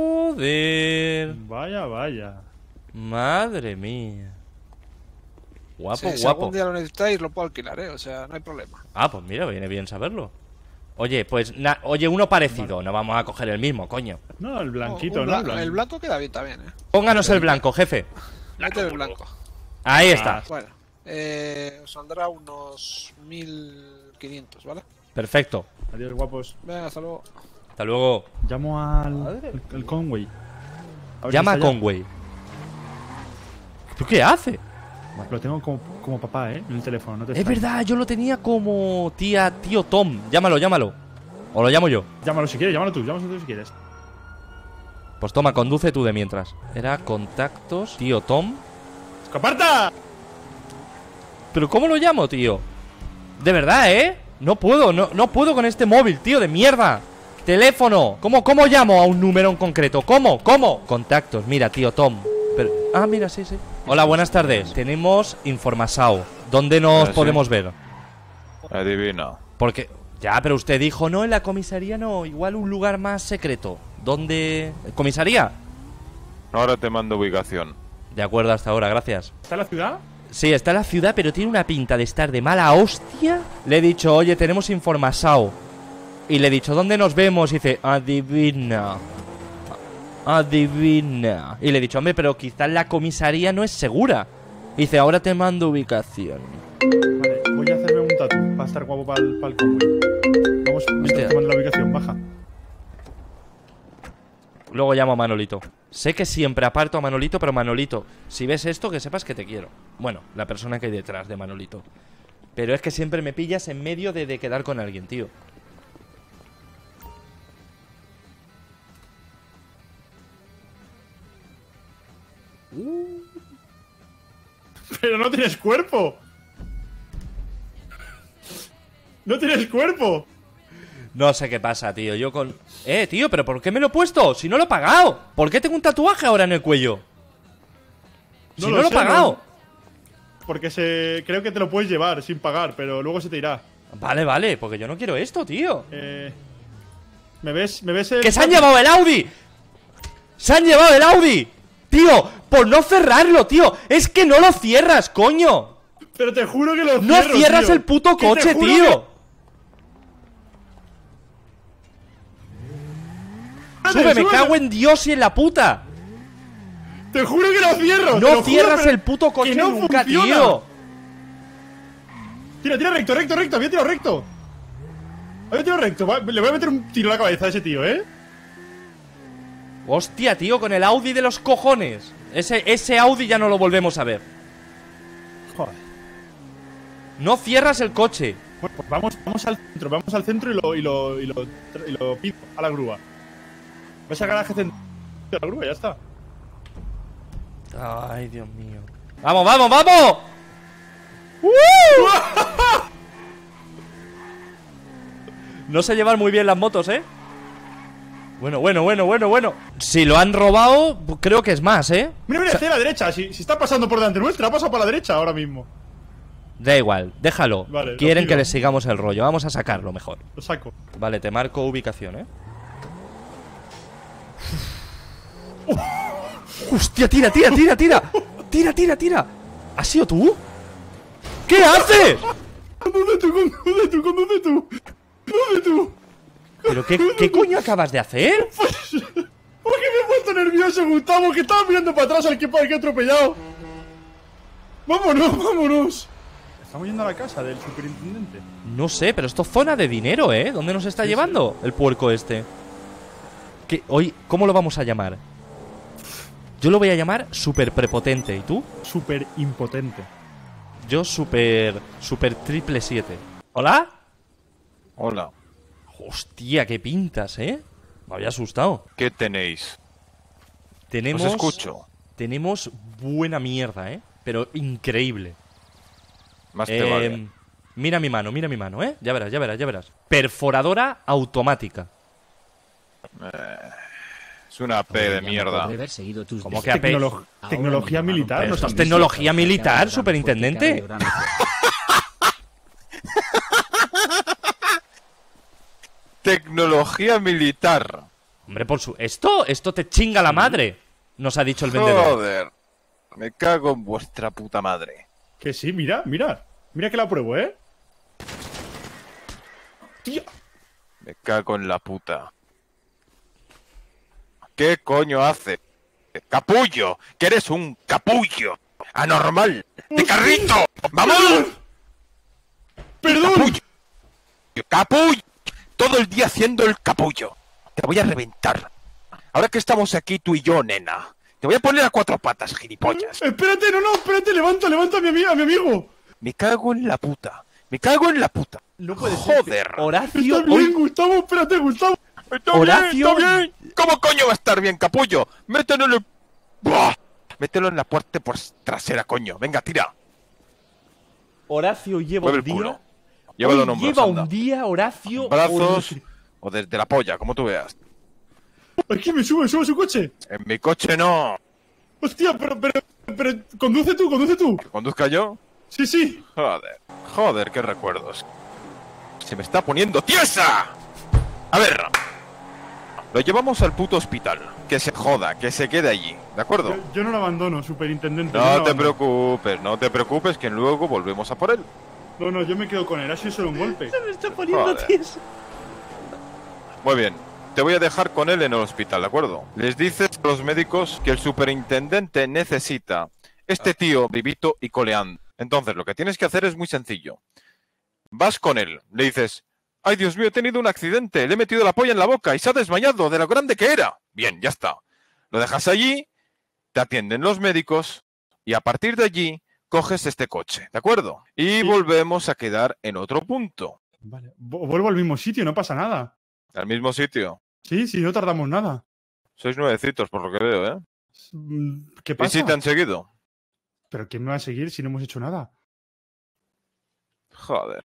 S1: Joder.
S2: Vaya.
S1: Madre mía. Guapo,
S8: Si algún
S1: guapo.
S8: día lo necesitáis, lo puedo alquilar, ¿eh? O sea, no hay problema.
S1: Ah, pues mira, viene bien saberlo. Oye, pues, uno parecido. No vamos a coger el mismo, coño.
S2: No, el blanquito,
S8: Un
S2: ¿no?
S8: el blanco queda bien también, ¿eh?
S1: Pónganos el blanco, jefe.
S8: Mete el
S7: puro.
S8: blanco.
S1: Ahí está.
S8: Bueno, os saldrá unos 1500, ¿vale?
S1: Perfecto.
S2: Adiós, guapos.
S8: Venga, hasta luego.
S1: Hasta luego.
S2: Llamo al Conway. A ver si
S1: Llama a
S2: está ya.
S1: Conway. ¿Tú qué hace?
S2: Lo tengo como papá, ¿eh? En el teléfono, no te
S1: Es
S2: extrañes.
S1: verdad, yo lo tenía como tío Tom. Llámalo. O lo llamo yo.
S2: Llámalo si quieres, llámalo tú si quieres.
S1: Pues toma, conduce tú de mientras. Era contactos, tío Tom.
S2: ¡Escaparta!
S1: ¿Pero cómo lo llamo, tío? De verdad, ¿eh? No puedo con este móvil, tío, de mierda. Teléfono. ¿Cómo llamo a un número en concreto? ¿Cómo? Contactos, mira, tío Tom. Mira, sí. Hola, buenas tardes. Tenemos Informasao. ¿Dónde nos
S9: Sí.
S1: podemos ver?
S9: Adivina.
S1: Porque... Ya, pero usted dijo, no, en la comisaría no. Igual un lugar más secreto. ¿Dónde? ¿Comisaría?
S9: Ahora te mando ubicación.
S1: De acuerdo, hasta ahora, gracias.
S2: ¿Está en la ciudad?
S1: Sí, está en la ciudad, pero tiene una pinta de estar de mala hostia. Le he dicho, oye, tenemos Informasao. Y le he dicho, ¿dónde nos vemos? Y dice, adivina. Y le he dicho, hombre, pero quizás la comisaría no es segura. Y dice, ahora te mando ubicación.
S2: Vale, voy a hacerme un tatu para estar guapo para el convoy. Vamos, me
S1: Hostia.
S2: estás tomando la ubicación, baja.
S1: Luego llamo a Manolito. Sé que siempre aparto a Manolito, pero Manolito, si ves esto, que sepas que te quiero. Bueno, la persona que hay detrás de Manolito. Pero es que siempre me pillas en medio de quedar con alguien, tío.
S2: Pero no tienes cuerpo. No tienes cuerpo.
S1: No sé qué pasa, tío. Yo con... tío, ¿pero por qué me lo he puesto? Si no lo he pagado. ¿Por qué tengo un tatuaje ahora en el cuello? Si no lo he
S2: sé,
S1: pagado.
S2: no. Porque creo que te lo puedes llevar sin pagar, pero luego se te irá.
S1: Vale, vale, porque yo no quiero esto, tío.
S2: ¿Me ves el...
S1: ¡Que se han llevado el Audi! ¡Se han llevado el Audi! Tío, por no cerrarlo, tío. Es que no lo cierras, coño.
S2: Pero te juro que lo
S1: No
S2: cierro,
S1: cierras
S2: tío.
S1: el puto
S2: Que te
S1: coche,
S2: juro
S1: tío. Sube, me cago en Dios y en la puta.
S2: Te juro que lo cierro. te
S1: No
S2: lo juro,
S1: cierras
S2: pero
S1: el puto coche
S2: que no
S1: nunca,
S2: funciona.
S1: tío.
S2: Tira, recto. Había tirado recto. Le voy a meter un tiro a la cabeza a ese tío, ¿eh?
S1: Hostia, tío, con el Audi de los cojones. Ese Audi ya no lo volvemos a ver.
S2: Joder.
S1: No cierras el coche.
S2: Bueno, pues vamos al centro y lo pido a la grúa. Vas al garaje central de la grúa, ya está.
S1: Ay, Dios mío. ¡Vamos, vamos, vamos! No sé llevar muy bien las motos, ¿eh? Bueno. Si lo han robado, creo que es más, ¿eh?
S2: Mira, hacia la derecha. Si está pasando por delante nuestra, ha pasado por la derecha ahora mismo.
S1: Da igual, déjalo.
S2: Vale,
S1: Quieren
S2: lo
S1: que
S2: tiro.
S1: le sigamos el rollo. Vamos a sacarlo mejor.
S2: Lo saco.
S1: Vale, te marco ubicación, ¿eh? ¡Hostia, tira! ¡Tira! ¿Has sido tú? ¿Qué haces?
S2: Conduce tú.
S1: ¿Pero qué coño acabas de hacer?
S2: Porque me he puesto nervioso, Gustavo, que estaba mirando para atrás al que he atropellado. Vámonos. Estamos yendo a la casa del superintendente.
S1: No sé, pero esto es zona de dinero, ¿eh? ¿Dónde nos está llevando el puerco este? Hoy, ¿cómo lo vamos a llamar? Yo lo voy a llamar super prepotente. ¿Y tú?
S2: Super impotente.
S1: Yo super triple 7. ¿Hola?
S9: Hola.
S1: Hostia, qué pintas, ¿eh? Me había asustado.
S9: ¿Qué tenéis?
S1: Tenemos...
S9: Os escucho.
S1: Tenemos buena mierda, ¿eh? Pero increíble.
S9: Más te vale.
S1: Mira mi mano, ¿eh? Ya verás. Perforadora automática.
S9: Es una AP de mierda.
S1: ¿Cómo que AP?
S2: Tecnología militar.
S1: ¿Esto es tecnología militar, superintendente?
S9: Tecnología militar.
S1: Hombre, Esto te chinga la madre. Nos ha dicho el vendedor.
S9: Joder. Me cago en vuestra puta madre.
S2: Que sí, mira que la pruebo, ¿eh? Tía.
S9: Me cago en la puta. ¿Qué coño hace? ¡Capullo! ¡Que eres un capullo! ¡Anormal! ¡De carrito! ¡Vamos!
S2: ¡Perdón!
S9: ¡Capullo! ¡Capullo! Todo el día haciendo el capullo. Te voy a reventar. Ahora que estamos aquí tú y yo, nena. Te voy a poner a 4 patas, gilipollas.
S2: Espérate, espérate, levanta a mi amigo.
S9: Me cago en la puta.
S1: No puede
S9: Joder.
S1: ser. Horacio,
S2: Está bien, Gustavo, espérate, Gustavo.
S1: Horacio.
S9: Está bien. ¿Cómo coño va a estar bien, capullo? Mételo en el... ¡Buah! Mételo en la puerta por trasera, coño. Venga, tira.
S1: Horacio lleva
S9: Mueve
S1: un
S9: el culo.
S1: día.
S9: Llévalo en hombros,
S1: Lleva
S9: anda.
S1: un día, Horacio.
S9: Brazos o desde la polla, como tú veas.
S2: Aquí me sube a su coche.
S9: En mi coche no.
S2: Hostia, pero conduce tú.
S9: ¿Que conduzca yo?
S2: Sí.
S9: Joder, qué recuerdos. Se me está poniendo tiesa. A ver. Lo llevamos al puto hospital. Que se joda, que se quede allí. ¿De acuerdo?
S2: Yo no lo abandono, superintendente.
S9: No te preocupes, que luego volvemos a por él.
S2: No, yo me quedo con él. Ha sido solo un golpe.
S1: Se me está poniendo
S9: Joder.
S1: tieso.
S9: Muy bien. Te voy a dejar con él en el hospital, ¿de acuerdo? Les dices a los médicos que el superintendente necesita este tío vivito y coleando. Entonces, lo que tienes que hacer es muy sencillo. Vas con él, le dices, ay Dios mío, he tenido un accidente, le he metido la polla en la boca y se ha desmayado de lo grande que era. Bien, ya está. Lo dejas allí, te atienden los médicos y a partir de allí coges este coche, ¿de acuerdo? Y volvemos a quedar en otro punto.
S2: Vale, vuelvo al mismo sitio, no pasa nada.
S9: Al mismo sitio.
S2: Sí, no tardamos nada.
S9: Sois nuevecitos por lo que veo, ¿eh?
S2: ¿Qué pasa?
S9: ¿Y si te han seguido?
S2: ¿Pero quién me va a seguir si no hemos hecho nada?
S9: Joder.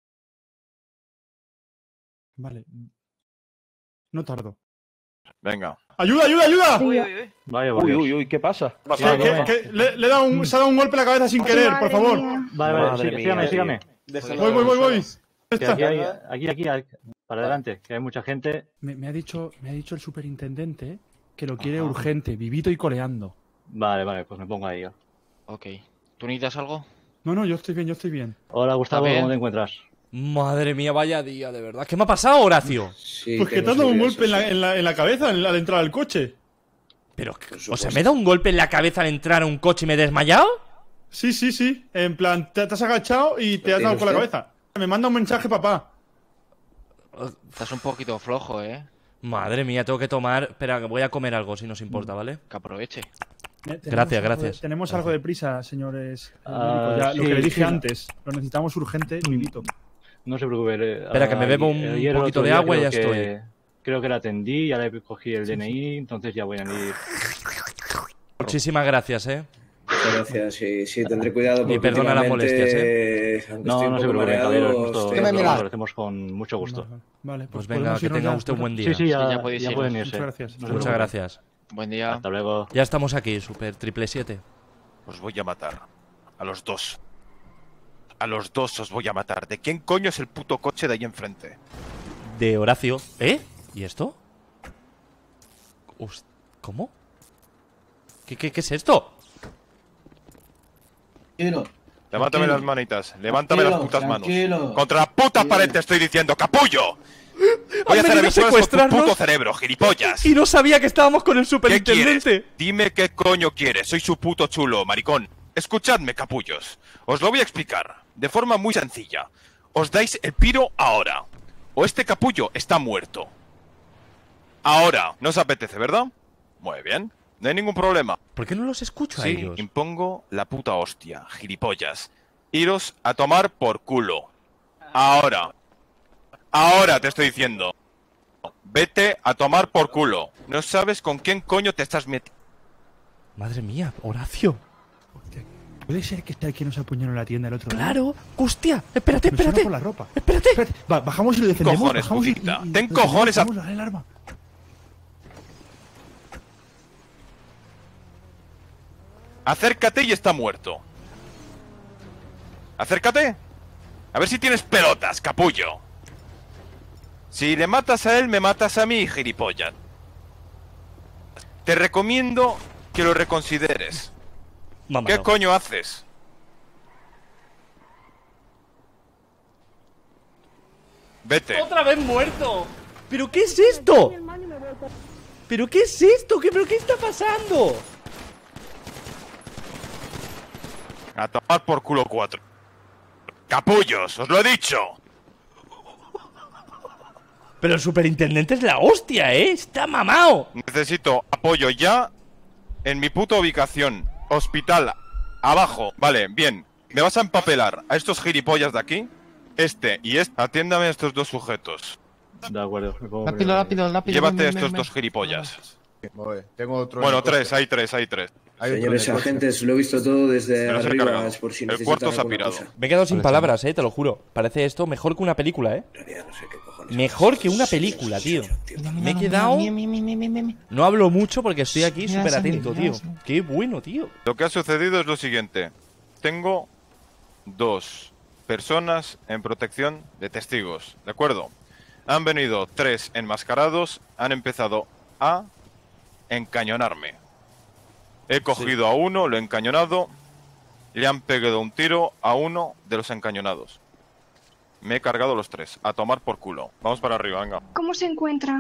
S2: Vale. No tardo.
S9: Venga.
S2: ¡Ayuda, ayuda, ayuda!
S6: Vaya,
S10: Uy, ¿qué pasa?
S2: Se ha dado un golpe en la cabeza sin querer, por favor.
S6: Vale, sígame.
S2: Voy.
S6: Aquí, para adelante, que hay mucha gente.
S2: Me ha dicho el superintendente que lo quiere urgente, vivito y coleando.
S6: Vale, pues me pongo ahí yo.
S10: Ok. ¿Tú necesitas algo?
S2: No, yo estoy bien.
S6: Hola, Gustavo, ¿cómo te encuentras?
S1: Madre mía, vaya día, de verdad. ¿Qué me ha pasado, Horacio?
S2: Sí, pues que te has dado un golpe en la cabeza al entrar al coche.
S1: Pero, o sea, ¿me he dado un golpe en la cabeza al entrar a un coche y me he desmayado?
S2: Sí. En plan, te has agachado y te has dado con la cabeza. Me manda un mensaje, papá.
S10: Estás un poquito flojo, ¿eh?
S1: Madre mía, tengo que tomar... Espera, voy a comer algo, si nos importa, ¿vale?
S10: Que aproveche.
S1: Gracias.
S2: Tenemos algo de prisa, señores. Lo que le dije antes. Lo necesitamos urgente, vivito.
S6: No se preocupe.
S1: Espera, que me bebo un poquito de agua y ya estoy.
S6: Creo que la atendí, ya le cogí el DNI, entonces ya voy a ir.
S1: Muchísimas gracias,
S11: Muchas gracias, sí, tendré cuidado.
S1: Y perdona las molestias,
S6: No se preocupe, caballero, lo agradecemos con mucho gusto.
S2: Vale,
S1: pues venga, que tenga usted un buen día.
S6: Sí, ya pueden irse.
S1: Muchas gracias.
S10: Buen día.
S6: Hasta luego.
S1: Ya estamos aquí, Super 777.
S9: Os voy a matar. A los dos. A los dos os voy a matar. ¿De quién coño es el puto coche de ahí enfrente?
S1: De Horacio. ¿Y esto? ¿Cómo? ¿Qué es esto?
S11: Tranquilo.
S9: Levántame las manitas. Levántame las putas manos. Contra la puta pared te estoy diciendo, capullo. Voy a hacer avispas con tu puto cerebro, gilipollas.
S1: Y no sabía que estábamos con el superintendente.
S9: ¿Qué quieres? Dime qué coño quieres. Soy su puto chulo, maricón. Escuchadme, capullos. Os lo voy a explicar. De forma muy sencilla. Os dais el piro ahora. O este capullo está muerto. Ahora. No os apetece, ¿verdad? Muy bien. No hay ningún problema.
S1: ¿Por qué no los escucho a ellos?
S9: Impongo la puta hostia, gilipollas. Iros a tomar por culo. Ahora. Ahora te estoy diciendo. Vete a tomar por culo. No sabes con quién coño te estás metiendo.
S1: Madre mía, Horacio.
S2: ¿Puede ser que está el que nos apuñaló en la tienda el otro día?
S1: ¡Claro! ¡Hostia! ¡Espérate!
S2: Por la ropa.
S1: ¡Espérate!
S2: Bajamos y lo defendemos.
S9: Cojones, putita. Ten cojones a...
S2: el arma.
S9: Acércate y está muerto. Acércate. A ver si tienes pelotas, capullo. Si le matas a él, me matas a mí, gilipollas. Te recomiendo que lo reconsideres. ¿Qué coño haces? Vete.
S1: ¡Otra vez muerto! ¿Pero qué es esto? ¿Pero qué es esto? ¿Pero qué está pasando?
S9: A tomar por culo 4. ¡Capullos! ¡Os lo he dicho!
S1: Pero el superintendente es la hostia, Está mamao.
S9: Necesito apoyo ya en mi puta ubicación. Hospital. Abajo. Vale, bien. Me vas a empapelar a estos gilipollas de aquí. Este y este. Atiéndame a estos dos sujetos.
S6: De acuerdo.
S10: Rápido.
S9: Llévate a estos dos gilipollas.
S12: Tengo otro.
S9: Bueno, hay tres.
S11: Señores agentes, lo he visto todo desde arriba, por si
S9: el cuarto se ha pirado.
S1: Me he quedado sin palabras, te lo juro. Parece esto mejor que una película, Mejor que una película, tío. Me he quedado... No hablo mucho porque estoy aquí súper atento, tío. Qué bueno, tío.
S9: Lo que ha sucedido es lo siguiente. Tengo 2 personas en protección de testigos, ¿de acuerdo? Han venido 3 enmascarados, han empezado a encañonarme. He cogido a uno, lo he encañonado, le han pegado un tiro a uno de los encañonados. Me he cargado los 3, a tomar por culo. Vamos para arriba, venga.
S13: ¿Cómo se encuentra?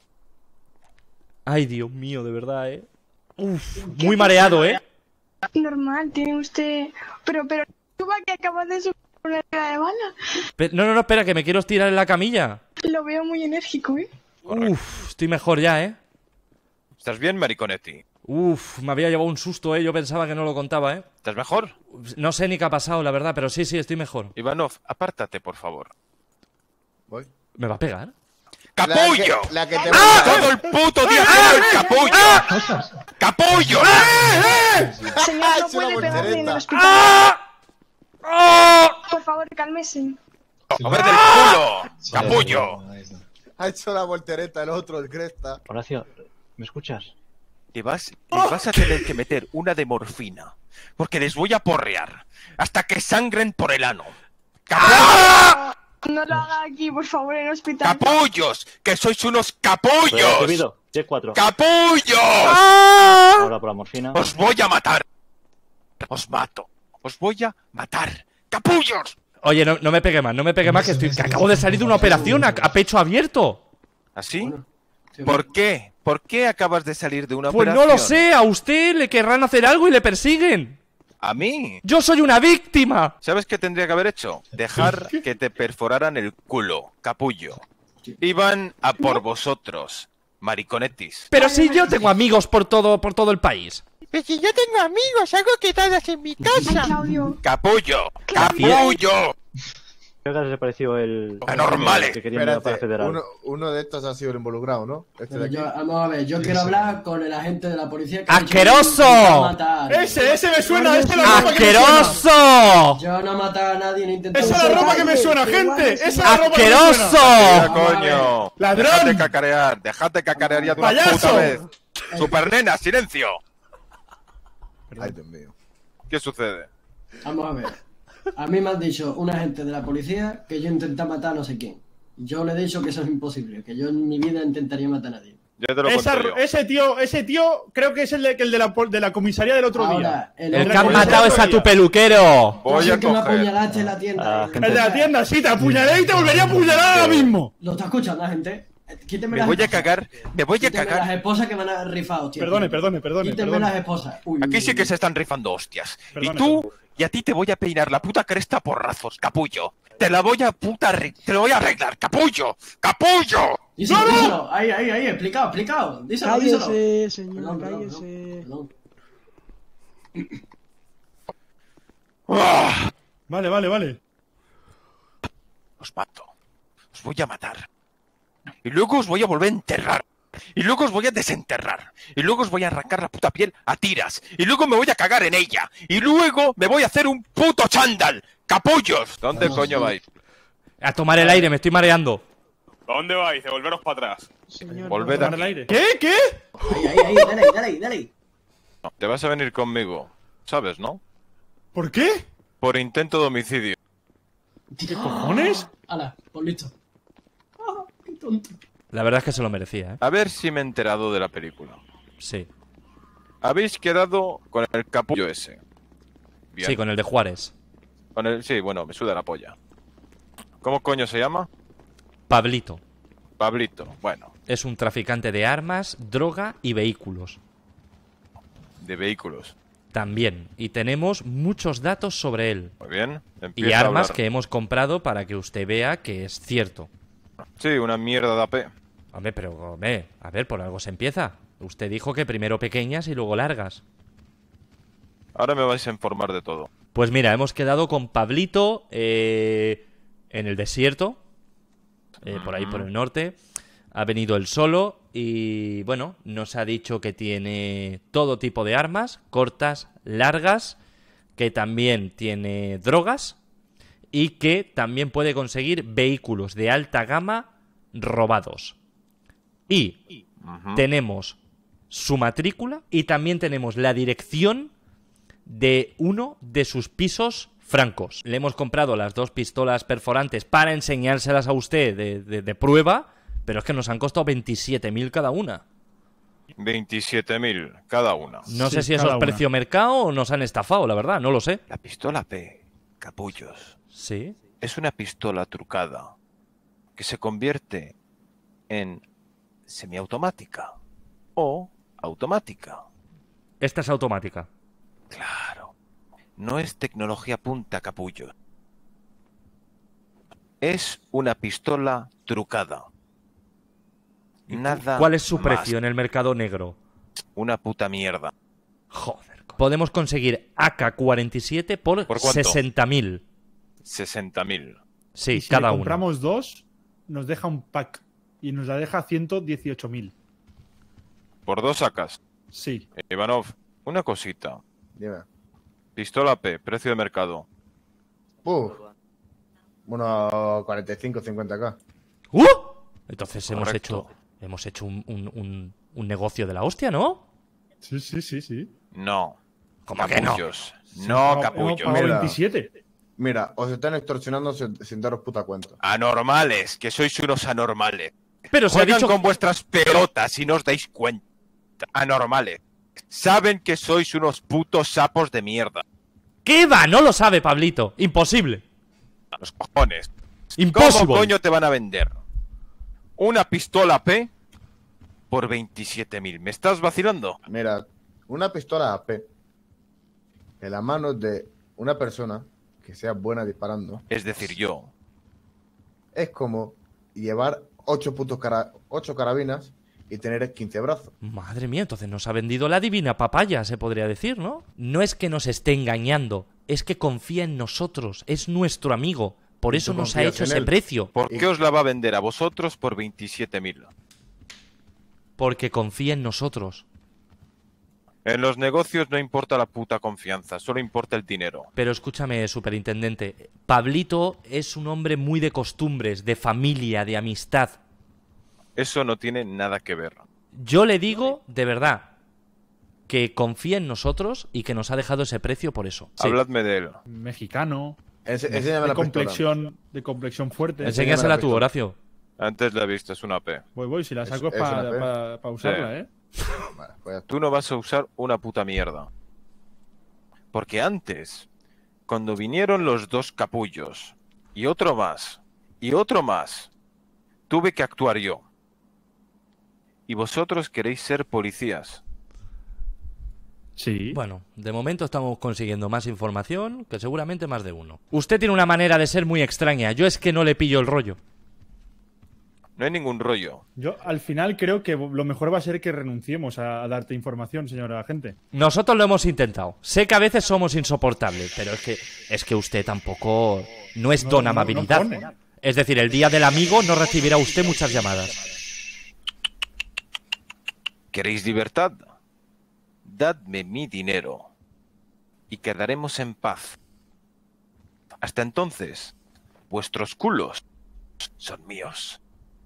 S1: Ay, Dios mío, de verdad, Uf, muy mareado,
S13: Normal, tiene usted... Pero, que acaba de
S12: una herida de bala.
S1: No, espera, que me quiero estirar en la camilla.
S12: Lo veo muy enérgico, ¿eh?
S1: Uf, estoy mejor ya, ¿eh?
S9: ¿Estás bien, Mariconetti?
S1: Uf, me había llevado un susto, ¿eh? Yo pensaba que no lo contaba, ¿eh?
S9: ¿Estás mejor?
S1: No sé ni qué ha pasado, la verdad, pero sí, estoy mejor.
S9: Ivanov, apártate, por favor.
S13: Voy.
S1: ¿Me va a pegar?
S9: ¡Capullo!
S13: La que te
S9: ¡Ah! ¡Todo el puto día el capullo! ¡Capullo!
S12: Señor, no puede pegarle en el hospital. Por favor, cálmese.
S9: ¡A ver del culo! ¡Capullo!
S13: Ha hecho la voltereta el otro, el cresta.
S6: Horacio, ¿me escuchas?
S9: Y vas a tener que meter una de morfina. Porque les voy a porrear. Hasta que sangren por el ano. ¡Capullo!
S12: No lo haga aquí, por favor, en el hospital.
S9: ¡Capullos! ¡Que sois unos capullos!
S6: Recibido, 10-4.
S9: ¡Capullos!
S6: Ahora por la morfina.
S9: ¡Os voy a matar! ¡Os mato! ¡Os voy a matar! ¡Capullos!
S1: Oye, no me pegue más, que acabo de salir de una operación a pecho abierto.
S9: ¿Así? ¿Por qué? ¿Por qué acabas de salir de una
S1: Pues
S9: operación?
S1: no lo sé, a usted le querrán hacer algo y le persiguen.
S9: ¿A mí?
S1: ¡Yo soy una víctima!
S9: ¿Sabes qué tendría que haber hecho? Dejar que te perforaran el culo, capullo. Iban a por vosotros, mariconetis.
S1: Pero si yo tengo amigos por todo el país.
S14: Pero si yo tengo amigos, hago quedadas en mi casa.
S9: ¡Capullo! ¡Capullo!
S6: Creo que ha desaparecido el...
S9: ¡Anormales!
S6: Que quería enviar para
S13: Espérate,
S6: federal.
S13: uno de estos ha sido el involucrado, ¿no? Este de aquí.
S15: Vamos a ver, yo quiero hablar con el agente de la policía que
S1: ¡Asqueroso!
S2: Ese me suena, ese es la ropa que me
S1: ¡Asqueroso!
S15: Yo no he matado a nadie, no he intentado...
S2: ¡Esa es la ropa que me suena, gente! ¡Esa es la ropa que me
S1: ¡Asqueroso!
S2: suena!
S9: coño!
S2: ¡Ladrón!
S9: Dejad de cacarear ya de una
S2: ¡Payaso!
S9: puta vez. ¡Supernena, silencio!
S13: Ay, Dios mío.
S9: ¿Qué sucede?
S15: Vamos a ver. A mí me han dicho un agente de la policía que yo intenté matar a no sé quién. Yo le he dicho que eso es imposible, que yo en mi vida intentaría matar a nadie.
S9: Ya te lo conté yo.
S2: Ese tío creo que es el de la comisaría del otro día.
S1: El que han matado es a tu peluquero.
S9: Voy a
S15: que me
S9: coger.
S15: apuñalaste en la tienda.
S2: El de la tienda, sí, te apuñalé y te volvería a apuñalar ahora mismo.
S15: ¿Lo está escuchando la gente? Quíteme
S9: Me
S15: las
S9: voy a
S15: esposas.
S9: cagar, me voy a
S15: Quíteme las
S9: cagar.
S15: esposas que van a rifar, tío.
S2: Perdone.
S15: Quíteme las esposas. Uy,
S9: Aquí
S15: uy,
S9: sí
S15: uy.
S9: que se están rifando hostias.
S2: Perdone,
S9: Y tú, y a ti te voy a peinar la puta cresta a porrazos, capullo. Te la voy a te lo voy a arreglar, capullo. ¡Capullo!
S15: Díselo, díselo. Ahí, explicado. Díselo,
S14: Cállese, señor,
S15: Perdón,
S14: cállese.
S15: perdón.
S9: ¡Ah!
S2: Vale.
S9: Os mato. Os voy a matar. Y luego os voy a volver a enterrar. Y luego os voy a desenterrar. Y luego os voy a arrancar la puta piel a tiras. Y luego me voy a cagar en ella. Y luego me voy a hacer un puto chándal. ¡Capullos! ¿Dónde coño vais?
S1: A tomar el aire, me estoy mareando.
S7: ¿Dónde vais? Devolveros para atrás.
S14: Señor,
S9: Volved
S2: Tomar
S9: aquí.
S2: el aire. ¿Qué?
S15: Ahí, dale.
S9: No, te vas a venir conmigo. ¿Sabes, no?
S2: ¿Por qué?
S9: Por intento de homicidio.
S2: ¿Qué cojones?
S15: Hala, pues listo. Qué tonto.
S1: La verdad es que se lo merecía, ¿eh?
S9: A ver si me he enterado de la película.
S1: Sí.
S9: Habéis quedado con el capullo ese. Bien.
S1: Sí, con el de Juárez.
S9: Sí, bueno, me suda la polla. ¿Cómo coño se llama?
S1: Pablito.
S9: Pablito. Bueno,
S1: Es un traficante de armas, droga y vehículos.
S9: de vehículos.
S1: También. Y tenemos muchos datos sobre él.
S9: Muy bien.
S1: Y
S9: Empieza a
S1: armas
S9: hablar.
S1: que hemos comprado para que usted vea que es cierto.
S9: Sí, una mierda de AP.
S1: Hombre, a ver, por algo se empieza. Usted dijo que primero pequeñas y luego largas.
S9: Ahora me vais a informar de todo.
S1: Pues mira, hemos quedado con Pablito en el desierto, por ahí por el norte. Ha venido él solo y, bueno, nos ha dicho que tiene todo tipo de armas, cortas, largas, que también tiene drogas y que también puede conseguir vehículos de alta gama robados. Y tenemos su matrícula y también tenemos la dirección de uno de sus pisos francos. Le hemos comprado las 2 pistolas perforantes para enseñárselas a usted de prueba, pero es que nos han costado 27.000 cada una.
S9: 27.000 cada una.
S1: No sé si eso es precio mercado o nos han estafado, la verdad, no lo sé.
S9: La pistola P, capullos.
S1: Sí.
S9: Es una pistola trucada que se convierte en semiautomática o automática.
S1: Esta es automática.
S9: Claro. No es tecnología punta, capullo. Es una pistola trucada. Nada.
S1: ¿Cuál es su
S9: más.
S1: precio en el mercado negro?
S9: Una puta mierda.
S1: Joder. Podemos conseguir AK-47 por
S9: ¿Por cuánto?
S1: 60.000.
S9: 60.000.
S1: Sí,
S2: Y si
S1: cada
S2: le
S1: uno.
S2: compramos dos, nos deja un pack. Y nos la deja 118.000.
S9: Por 2 sacas.
S2: Sí.
S9: Ivanov, una cosita.
S13: Dime.
S9: Pistola P, precio de mercado.
S13: Unos 45, 50k.
S1: Entonces
S9: Correcto.
S1: hemos hecho un negocio de la hostia, ¿no?
S2: Sí, sí, sí, sí.
S9: No.
S1: ¿Cómo que no?
S9: Capullos. No,
S2: Hemos
S9: capullos.
S2: pagado 27.
S13: Mira, os están extorsionando sin daros puta cuenta.
S9: Anormales, que sois unos anormales.
S1: Pero se ha
S9: Juegan
S1: dicho...
S9: con vuestras pelotas y no os dais cuenta. Anormales. Saben que sois unos putos sapos de mierda.
S1: ¿Qué va? No lo sabe, Pablito. Imposible.
S9: Los cojones.
S1: Impossible.
S9: ¿Cómo coño te van a vender una pistola P por 27.000? ¿Me estás vacilando?
S13: Mira, una pistola AP en las manos de una persona que sea buena disparando
S9: Es decir, yo.
S13: es como llevar 8 carabinas y tener 15 brazos.
S1: Madre mía, entonces nos ha vendido la divina papaya, se podría decir, ¿no? No es que nos esté engañando, es que confía en nosotros, es nuestro amigo. Por
S13: Y
S1: eso
S13: tú
S1: nos ha
S13: confías
S1: hecho
S13: en
S1: ese
S13: él.
S1: precio.
S9: ¿Por qué os la va a vender a vosotros por 27.000?
S1: Porque confía en nosotros.
S9: En los negocios no importa la puta confianza, solo importa el dinero.
S1: Pero escúchame, superintendente, Pablito es un hombre muy de costumbres, de familia, de amistad.
S9: Eso no tiene nada que ver.
S1: Yo le digo, de verdad, que confía en nosotros y que nos ha dejado ese precio por eso. Sí.
S9: Habladme de él.
S2: Mexicano.
S13: Enséñame la pistola.
S2: De complexión fuerte.
S1: Enséñasela tú, Horacio.
S9: Antes la viste, es una P.
S2: Voy, si la saco es
S13: una
S2: para
S13: P.
S2: usarla,
S9: Sí.
S2: ¿eh?
S13: Vale, pues
S9: Tú no vas a usar una puta mierda. Porque antes, cuando vinieron los dos capullos, y otro más, tuve que actuar yo. Y vosotros queréis ser policías.
S2: Sí.
S1: Bueno, de momento estamos consiguiendo más información que seguramente más de uno. Usted tiene una manera de ser muy extraña. Yo es que no le pillo el rollo.
S9: No hay ningún rollo.
S2: Yo al final creo que lo mejor va a ser que renunciemos a darte información, señora agente.
S1: Nosotros lo hemos intentado. Sé que a veces somos insoportables, pero es que usted tampoco no es don amabilidad.
S2: no pone.
S1: Es decir, el día del amigo no recibirá usted muchas llamadas.
S9: ¿Queréis libertad? Dadme mi dinero y quedaremos en paz. Hasta entonces, vuestros culos son míos.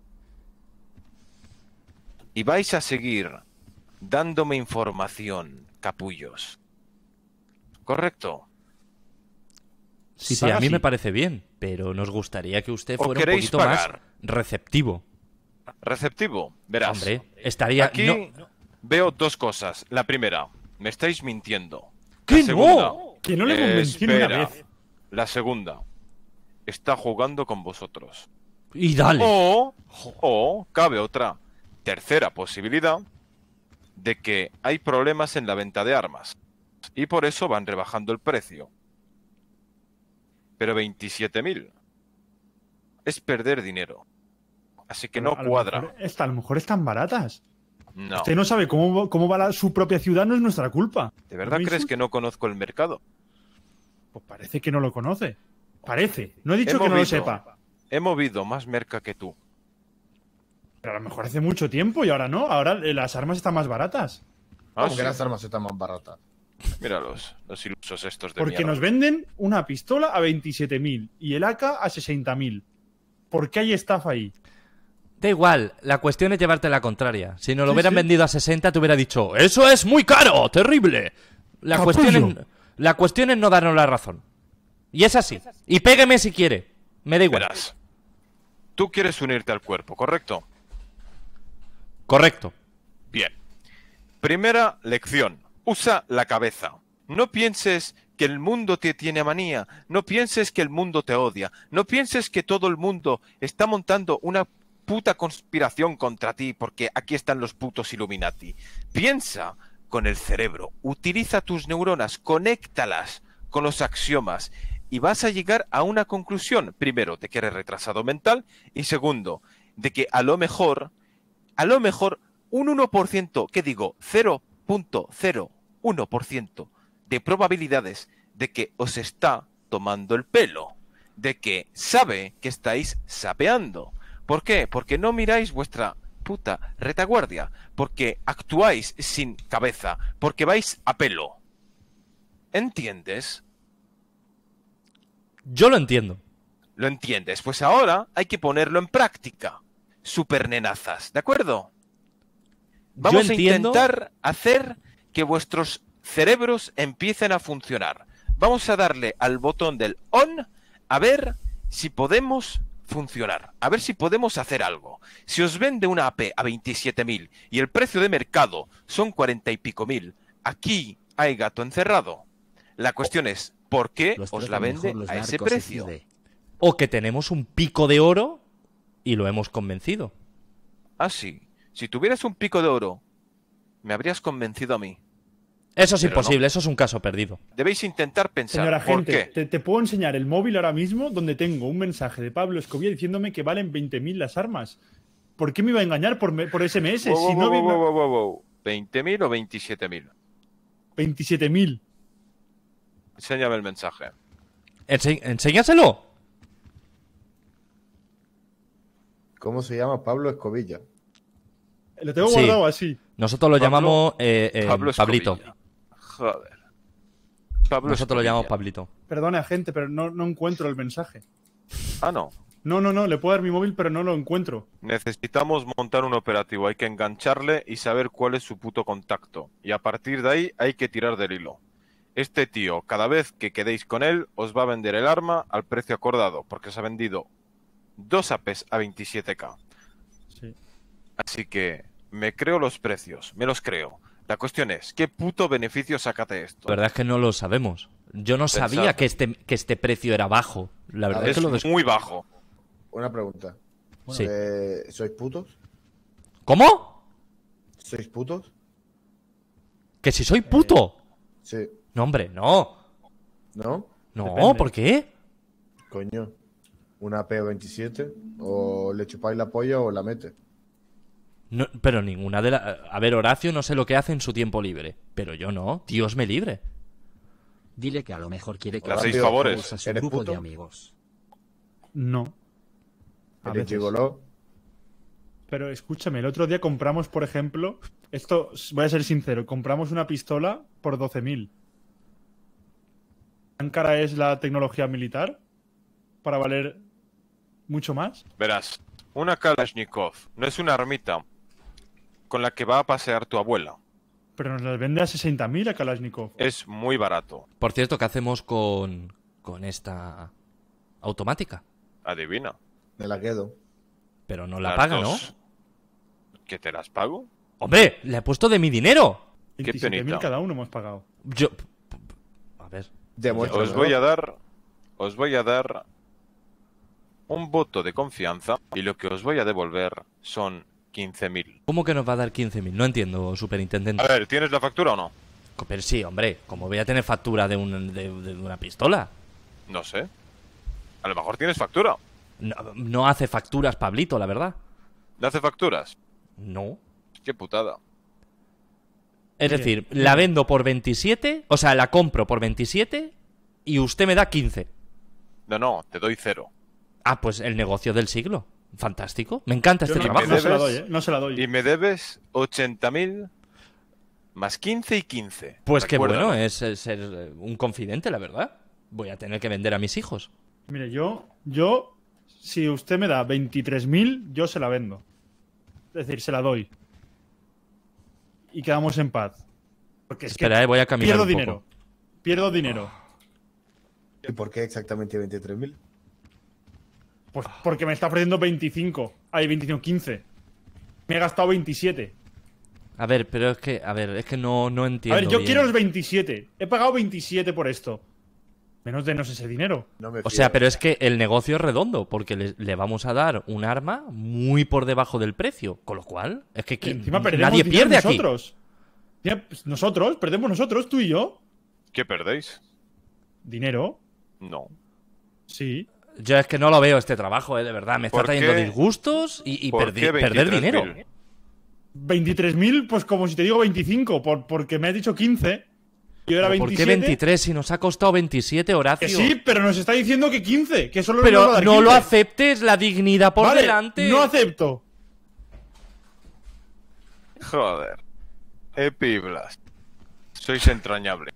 S9: Y vais a seguir dándome información, capullos. ¿Correcto?
S1: Sí, a mí me parece bien, pero nos gustaría que usted
S9: ¿O
S1: fuera un
S9: queréis
S1: poquito
S9: pagar?
S1: más receptivo.
S9: ¿Receptivo? Verás.
S1: Hombre, estaría...
S9: Aquí
S1: no-
S9: veo dos cosas. La primera, me estáis mintiendo.
S1: ¿Qué
S9: La segunda,
S1: no?
S2: Que no le hemos mentido una
S9: espera.
S2: vez.
S9: La segunda, está jugando con vosotros.
S1: Y dale.
S9: O cabe otra tercera posibilidad de que hay problemas en la venta de armas y por eso van rebajando el precio. Pero 27.000 es perder dinero. Así que no
S2: A lo
S9: cuadra.
S2: mejor a lo mejor están baratas.
S9: No.
S2: Usted no sabe cómo va su propia ciudad, no es nuestra culpa.
S9: ¿De verdad
S2: ¿No me
S9: crees que no conozco el mercado?
S2: Pues parece que no lo conoce. Parece. No he dicho que no lo sepa.
S9: He movido más merca que tú.
S2: Pero a lo mejor hace mucho tiempo y ahora no. Ahora las armas están más baratas.
S9: Ah,
S13: ¿Cómo
S9: sí.
S13: que las armas están más baratas?
S9: Míralos, los ilusos estos de
S2: Porque
S9: mierda.
S2: nos venden una pistola a 27.000 y el AK a 60.000. ¿Por qué hay estafa ahí?
S1: Da igual, la cuestión es llevarte la contraria. Si nos lo
S2: Sí,
S1: hubieran
S2: sí.
S1: vendido a 60, te hubiera dicho, ¡eso es muy caro! ¡Terrible! La cuestión es no darnos la razón. Y es así. Y pégueme si quiere. Me da igual.
S9: Verás, tú quieres unirte al cuerpo, ¿correcto?
S1: Correcto.
S9: Bien. Primera lección. Usa la cabeza. No pienses que el mundo te tiene manía. No pienses que el mundo te odia. No pienses que todo el mundo está montando una puta conspiración contra ti porque aquí están los putos Illuminati. Piensa con el cerebro. Utiliza tus neuronas. Conéctalas con los axiomas. y vas a llegar a una conclusión. Primero, de que eres retrasado mental y segundo, de que a lo mejor un 1%, ¿qué digo? 0.01% de probabilidades de que os está tomando el pelo, de que sabe que estáis sapeando. ¿Por qué? Porque no miráis vuestra puta retaguardia, porque actuáis sin cabeza, porque vais a pelo. ¿Entiendes?
S1: Yo lo entiendo.
S9: ¿Lo entiendes? Pues ahora hay que ponerlo en práctica. Super nenazas, ¿de acuerdo? Vamos a intentar hacer que vuestros cerebros empiecen a funcionar. Vamos a darle al botón del on a ver si podemos funcionar, a ver si podemos hacer algo. Si os vende una AP a 27.000 y el precio de mercado son 40 y pico mil, aquí hay gato encerrado. La cuestión es, ¿por qué os la vende a ese precio?
S1: O que tenemos un pico de oro y lo hemos convencido.
S9: Ah, sí. Si tuvieras un pico de oro, me habrías convencido a mí.
S1: Eso es
S9: Pero
S1: imposible,
S9: no.
S1: eso es un caso perdido.
S9: Debéis intentar pensar,
S2: Señora
S9: ¿por
S2: gente,
S9: qué?
S2: te puedo enseñar el móvil ahora mismo donde tengo un mensaje de Pablo Escobier diciéndome que valen 20.000 las armas. ¿Por qué me iba a engañar por SMS? Si no vi-
S9: 20.000 o 27.000.
S2: 27.000.
S9: Enséñame el mensaje.
S1: Enséñaselo.
S13: ¿Cómo se llama? Pablo Escobilla.
S2: Lo tengo
S1: Sí.
S2: guardado así.
S1: Nosotros lo
S9: Pablo-
S1: llamamos
S9: Pablo
S1: Pablito.
S9: Escobilla. Joder. Pablo
S1: Nosotros lo
S9: Escobilla.
S1: llamamos Pablito.
S2: Perdone, gente, pero no encuentro el mensaje.
S9: Ah, no.
S2: No, le puedo dar mi móvil, pero no lo encuentro.
S9: Necesitamos montar un operativo. Hay que engancharle y saber cuál es su puto contacto. Y a partir de ahí hay que tirar del hilo. Este tío, cada vez que quedéis con él, os va a vender el arma al precio acordado, porque os ha vendido 2 APs a 27k.
S2: Sí.
S9: Así que me creo los precios, me los creo. La cuestión es, ¿qué puto beneficio saca de esto?
S1: La verdad es que no lo sabemos. Yo no sabía que este precio era bajo. La verdad es que lo
S9: muy bajo.
S13: Una pregunta.
S1: Sí.
S13: ¿Sois putos?
S1: ¿Cómo?
S13: ¿Sois putos?
S1: ¿Que si soy puto?
S13: Sí.
S1: No, hombre, no.
S13: ¿No?
S1: No,
S2: Depende.
S1: ¿por qué?
S13: Coño. Una P27, o le chupáis la polla o la mete.
S1: No, pero ninguna de las... A ver, Horacio no sé lo que hace en su tiempo libre. Pero yo no. Dios me libre.
S16: Dile que a lo mejor quiere que
S9: Le hacéis
S16: Horacio
S9: favores.
S16: usa su
S13: ¿Eres
S16: grupo
S13: puto?
S16: de amigos.
S2: No. A
S13: ¿Eres
S2: veces.
S13: gigoló?
S2: Pero escúchame, el otro día compramos, por ejemplo, esto, voy a ser sincero, compramos una pistola por 12.000. ¿Tan cara es la tecnología militar para valer mucho más?
S9: Verás, una Kalashnikov no es una armita con la que va a pasear tu abuela.
S2: Pero nos las vende a 60.000 a Kalashnikov.
S9: Es muy barato.
S1: Por cierto, ¿qué hacemos con esta automática?
S9: Adivina.
S13: Me la quedo.
S1: Pero no la
S9: Las
S1: paga, ¿no?
S9: dos. ¿Que te las pago?
S1: ¡Hombre! ¡Le he puesto de mi dinero!
S9: Qué
S2: 27.000
S9: penita.
S2: cada uno hemos pagado.
S1: Yo... A ver...
S9: Os voy a dar un voto de confianza y lo que os voy a devolver son 15.000.
S1: ¿Cómo que nos va a dar 15.000? No entiendo, superintendente.
S9: A ver, ¿tienes la factura o no?
S1: Pero sí, hombre. ¿Cómo voy a tener factura de una pistola?
S9: No sé. A lo mejor tienes factura.
S1: No hace facturas, Pablito, la verdad.
S9: ¿Le hace facturas?
S1: No.
S9: Qué putada.
S1: Es decir, la vendo por 27, o sea, la compro por 27 y usted me da 15.
S9: No, te doy 0.
S1: Ah, pues el negocio del siglo. Fantástico. Me encanta este trabajo.
S2: No se la doy, ¿eh? No se la doy.
S9: Y me debes 80.000 más 15 y 15.
S1: Pues qué
S9: Recuérdalo.
S1: bueno, es ser un confidente, la verdad. Voy a tener que vender a mis hijos.
S2: Mire, yo, si usted me da 23.000, yo se la vendo. Es decir, se la doy. Y quedamos en paz. Porque es
S1: Espera,
S2: que
S1: voy a caminar
S2: pierdo
S1: un
S2: dinero.
S1: poco.
S2: Pierdo dinero.
S13: ¿Y por qué exactamente 23.000?
S2: Pues porque me está ofreciendo 25. Hay 25, 15. Me he gastado 27.
S1: A ver, pero es que no entiendo.
S2: A ver, yo
S1: bien.
S2: quiero los 27. He pagado 27 por esto. Menos denos ese dinero.
S1: O sea, pero es que el negocio es redondo, porque le vamos a dar un arma muy por debajo del precio. Con lo cual, es que
S2: Encima perdemos
S1: nadie
S2: dinero
S1: pierde aquí.
S2: nosotros. Ya, pues nosotros, perdemos nosotros, tú y yo.
S9: ¿Qué perdéis?
S2: Dinero.
S9: No.
S2: Sí.
S1: Yo es que no lo veo este trabajo, de verdad. Me está
S9: ¿Por
S1: trayendo
S9: qué?
S1: disgustos y
S9: ¿Por qué
S1: perder dinero.
S9: 23.000?
S2: 23.000, pues como si te digo 25, porque me has dicho 15. Yo era
S1: ¿Por
S2: 27.
S1: qué 23 si nos ha costado 27, Horacio?
S2: Que sí, pero nos está diciendo que 15, que solo
S1: Pero
S2: nos va a dar
S1: no
S2: 15.
S1: lo aceptes, la dignidad por
S2: Vale,
S1: delante.
S2: no acepto.
S9: Joder. Epiblas. Sois entrañable.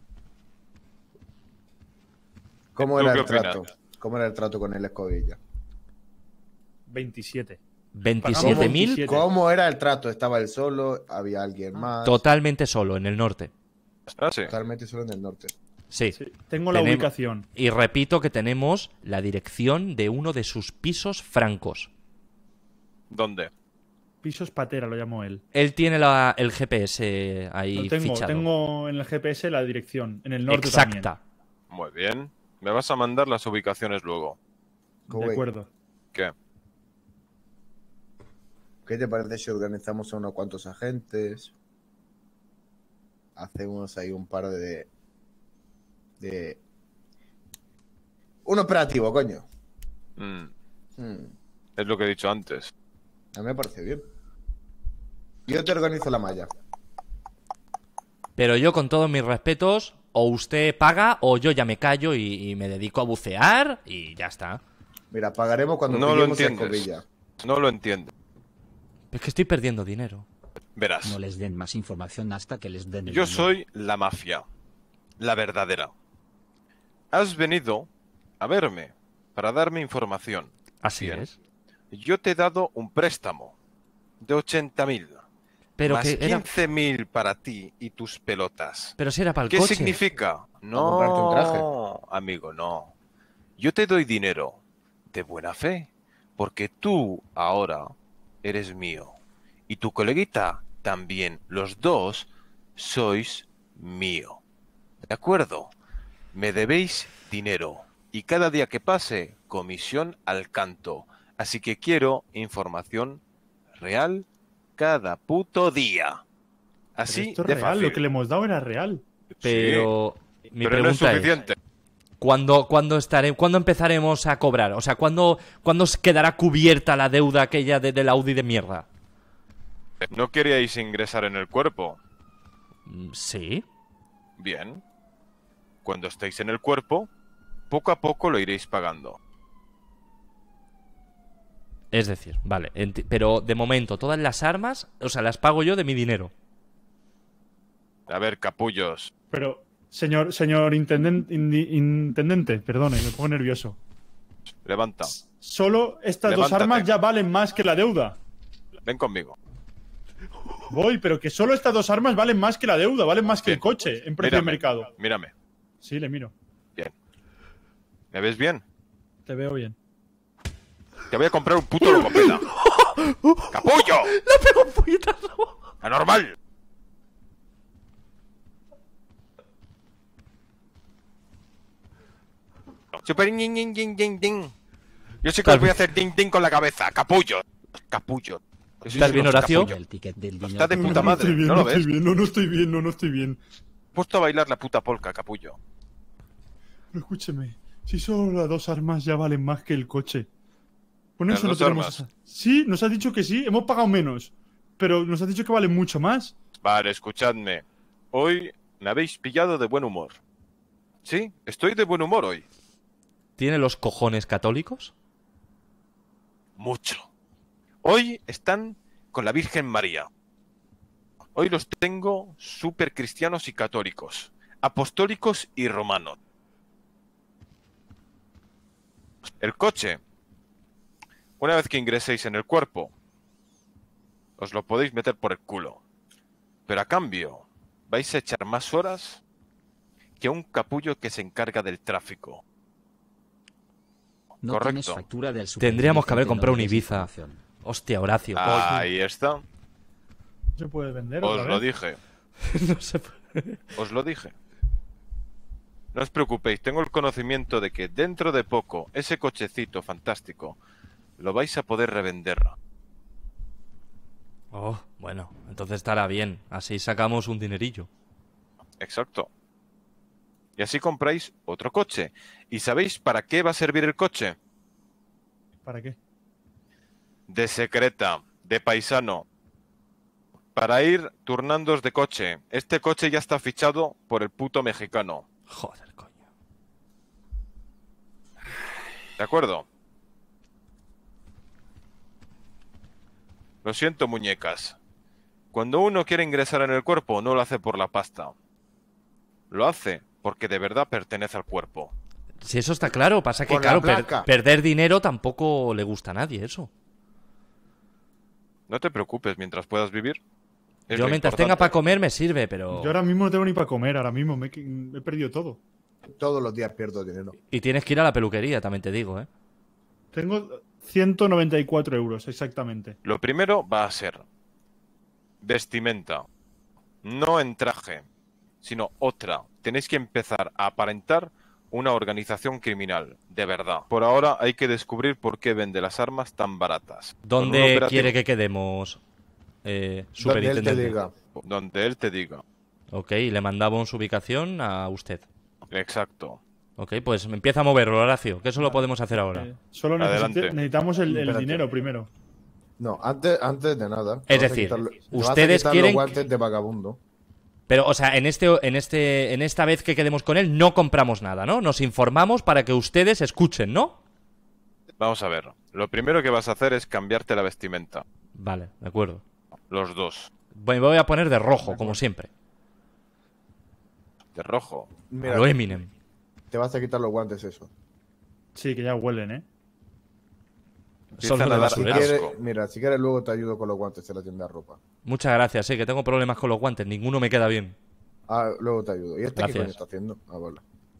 S13: ¿Cómo
S9: ¿Tú
S13: era
S9: qué
S13: el
S9: opinas?
S13: trato? ¿Cómo era el trato con el Escobilla?
S2: 27.
S1: 27.000.
S13: ¿Cómo era el trato? ¿Estaba él solo? ¿Había alguien más?
S1: Totalmente solo, en el norte.
S13: Totalmente solo en el norte.
S1: Sí.
S2: Tengo la ubicación.
S1: Y repito que tenemos la dirección de uno de sus pisos francos.
S9: ¿Dónde?
S2: Pisos Patera, lo llamó él.
S1: Él tiene el GPS ahí
S2: Lo tengo,
S1: fichado.
S2: tengo en el GPS la dirección. En el norte
S1: Exacta.
S9: Muy bien. Me vas a mandar las ubicaciones luego.
S2: también. De acuerdo.
S9: ¿Qué?
S13: ¿Qué te parece si organizamos a unos cuantos agentes? Hacemos ahí un par de... Un operativo, coño.
S9: Es lo que he dicho antes.
S13: A mí me parece bien. Yo te organizo la malla.
S1: Pero yo, con todos mis respetos, o usted paga o yo ya me callo y me dedico a bucear y ya está.
S13: Mira, pagaremos cuando
S9: No lo
S13: pillemos a
S9: entiendes.
S13: Escobilla.
S9: No lo entiendo.
S1: Es que estoy perdiendo dinero.
S9: Verás.
S16: No les den más información hasta que les den el
S9: Yo
S16: dinero.
S9: soy la mafia. La verdadera. Has venido a verme para darme información.
S1: Así
S9: Bien.
S1: es.
S9: Yo te he dado un préstamo de 80.000.
S1: Pero
S9: más
S1: que era...
S9: 15.000 para ti y tus pelotas.
S1: Pero si era para el
S9: ¿Qué
S1: coche.
S9: significa?
S13: comprarte
S9: No,
S13: un traje.
S9: amigo, no. Yo te doy dinero de buena fe, porque tú ahora eres mío. Y tu coleguita también. Los dos sois mío. ¿De acuerdo? Me debéis dinero. Y cada día que pase, comisión al canto. Así que quiero información real cada puto día. Así
S2: Pero esto es
S9: de
S2: real,
S9: fácil.
S2: lo que le hemos dado era real.
S1: Pero mi
S9: pero no es
S1: pregunta
S9: suficiente.
S1: ¿cuándo empezaremos a cobrar? O sea, ¿cuándo quedará cubierta la deuda aquella del Audi de mierda?
S9: ¿No queríais ingresar en el cuerpo?
S1: Sí.
S9: Bien. Cuando estéis en el cuerpo, poco a poco lo iréis pagando.
S1: Es decir, vale, pero de momento todas las armas, o sea, las pago yo de mi dinero.
S9: A ver, capullos.
S2: Pero, señor intendente, perdone, me pongo nervioso.
S9: Levanta.
S2: Solo estas dos
S9: Levántate.
S2: armas ya valen más que la deuda.
S9: Ven conmigo.
S2: Voy, pero que solo estas dos armas valen más que la deuda, valen más que el coche en precio de
S9: Mírame,
S2: mercado.
S9: Mírame.
S2: Sí, le miro.
S9: Bien. ¿Me ves bien?
S2: Te veo bien.
S9: Te voy a comprar un puto logopeda. ¡Capullo!
S1: ¡Le pego un puñetazo!
S9: ¡Anormal! Super ding ding ding ding ding. Yo sé que os voy a hacer ding ding con la cabeza. Capullo. Capullo.
S1: ¿Estás bien, Horacio?
S9: Está de puta madre.
S2: estoy bien,
S9: ¿No lo
S2: estoy
S9: ves?
S2: bien, no estoy bien, no estoy bien.
S9: Puesto a bailar la puta polka, capullo.
S2: Pero escúcheme, si solo las dos armas ya valen más que el coche. Con
S9: ¿Las
S2: eso no
S9: dos
S2: tenemos
S9: armas?
S2: esa- Sí, nos has dicho que sí, hemos pagado menos. Pero nos has dicho que valen mucho más.
S9: Vale, escuchadme. Hoy me habéis pillado de buen humor. Sí, estoy de buen humor hoy.
S1: ¿Tiene los cojones católicos?
S9: Mucho. Hoy están con la Virgen María. Hoy los tengo súper cristianos y católicos, apostólicos y romanos. El coche, una vez que ingreséis en el cuerpo, os lo podéis meter por el culo. Pero a cambio, vais a echar más horas que un capullo que se encarga del tráfico.
S16: No tienes
S9: Correcto.
S16: factura del
S1: Tendríamos que haber
S16: superinteligente,
S1: comprado un
S16: no des
S1: Ibiza.
S16: información.
S1: Hostia, Horacio.
S9: Ahí está.
S2: ¿Se puede vender
S9: Os
S2: otra
S9: lo
S2: vez?
S9: dije.
S1: No se puede.
S9: Os lo dije. No os preocupéis, tengo el conocimiento de que dentro de poco ese cochecito fantástico lo vais a poder revender.
S1: Oh, bueno, entonces estará bien. Así sacamos un dinerillo.
S9: Exacto. Y así compráis otro coche. ¿Y sabéis para qué va a servir el coche?
S2: ¿Para qué?
S9: De secreta, de paisano. Para ir turnándoos de coche. Este coche ya está fichado por el puto mexicano.
S1: Joder, coño.
S9: ¿De acuerdo? Lo siento, muñecas. Cuando uno quiere ingresar en el cuerpo, no lo hace por la pasta. Lo hace porque de verdad pertenece al cuerpo.
S1: Si eso está claro, pasa que,
S9: Por la
S1: claro,
S9: placa.
S1: perder dinero tampoco le gusta a nadie, eso.
S9: No te preocupes mientras puedas vivir. Es
S1: Yo
S9: lo
S1: mientras
S9: importante.
S1: tenga para comer me sirve, pero...
S2: Yo ahora mismo no tengo ni para comer, ahora mismo me he perdido todo.
S13: Todos los días pierdo dinero.
S1: Y tienes que ir a la peluquería, también te digo, ¿eh?
S2: Tengo 194 euros, exactamente.
S9: Lo primero va a ser vestimenta. No en traje, sino otra. Tenéis que empezar a aparentar una organización criminal, de verdad. Por ahora hay que descubrir por qué vende las armas tan baratas. Con un
S1: ¿Dónde
S9: operativo-
S1: quiere que quedemos, superintendente?
S9: Donde él te diga.
S1: Ok, le mandamos su ubicación a usted.
S9: Exacto.
S1: Ok, pues empieza a moverlo, Horacio, que eso lo podemos hacer ahora.
S2: Solo
S9: Adelante.
S2: necesitamos el
S13: Espérate.
S2: dinero primero.
S13: No, antes de nada.
S1: Es
S13: te vas a
S1: decir,
S13: quitar- te vas a
S1: ustedes
S13: quitar
S1: quieren-
S13: los guantes de vagabundo.
S1: Pero, o sea, en esta vez que quedemos con él no compramos nada, ¿no? Nos informamos para que ustedes escuchen, ¿no?
S9: Vamos a ver. Lo primero que vas a hacer es cambiarte la vestimenta.
S1: Vale, de acuerdo.
S9: Los dos.
S1: Me voy a poner de rojo, como siempre.
S9: De rojo.
S13: Mira,
S1: A lo Eminem.
S13: Te vas a quitar los guantes, eso.
S2: Sí, que ya huelen, ¿eh?
S1: Solo de
S9: a dar
S13: Si
S1: basurero.
S13: quieres, mira, si quieres luego te ayudo con los guantes en la tienda de ropa.
S1: Muchas gracias, sí, que tengo problemas con los guantes, ninguno me queda bien.
S13: Ah, luego te ayudo. ¿Y este qué
S1: Gracias.
S13: coño está haciendo? Ah, vale.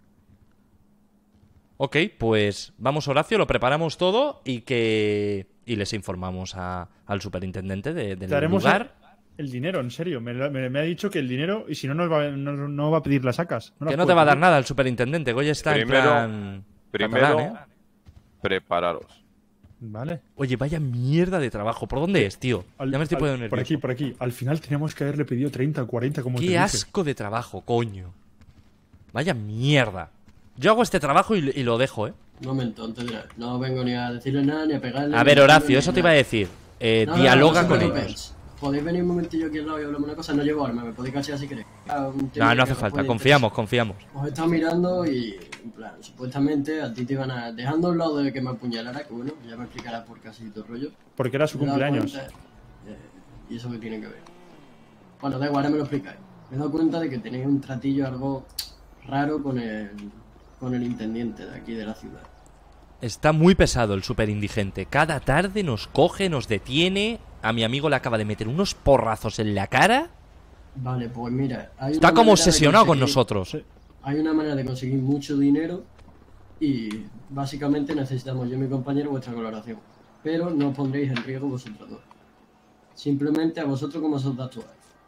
S1: Ok, pues vamos, Horacio, lo preparamos todo y les informamos al superintendente del
S2: Te haremos
S1: lugar.
S2: el dinero, en serio. Me ha dicho que el dinero, y si no, no va a pedir las sacas.
S1: Que no te va a dar nada el superintendente, Goya está
S9: Primero-
S1: en plan
S9: Primero,
S1: catalán, ¿eh?
S9: prepararos.
S2: Vale.
S1: Oye, vaya mierda de trabajo. ¿Por dónde es, tío? Ya me estoy poniendo
S2: Por
S1: nervioso.
S2: aquí, por aquí. Al final teníamos que haberle pedido 30 o 40, como te
S1: Qué
S2: dije.
S1: asco de trabajo, coño. Vaya mierda. Yo hago este trabajo y lo dejo, ¿eh?
S15: Un momento, antes de nada. No vengo ni a decirle nada, ni a pegarle.
S1: A ver, Horacio, eso te iba a decir. Dialoga con ellos.
S15: ellos. Podéis venir un momentillo aquí al lado y hablamos una cosa. No llevo arma, me podéis cachar si queréis.
S1: No, no hace falta. Confiamos.
S15: Os he estado mirando y, en plan, supuestamente a ti te iban a... Dejando a un lado de que me apuñalara, que bueno, ya me explicarás por casi todo el rollo.
S2: Porque era su
S15: Me he dado
S2: cumpleaños.
S15: cuenta, ¿y eso qué tiene que ver? Bueno, da igual, ahora me lo explicáis. Me he dado cuenta de que tenéis un tratillo algo raro con el intendente de aquí de la ciudad.
S1: Está muy pesado el superindigente. Cada tarde nos coge, nos detiene. A mi amigo le acaba de meter unos porrazos en la cara.
S15: Vale, pues mira... hay
S1: Está
S15: una
S1: como
S15: manera de
S1: obsesionado con
S15: conseguir-
S1: nosotros.
S15: Hay una manera de conseguir mucho dinero y básicamente necesitamos yo y mi compañero vuestra colaboración. Pero no os pondréis en riesgo vosotros dos. Simplemente a vosotros como vosotros actuáis.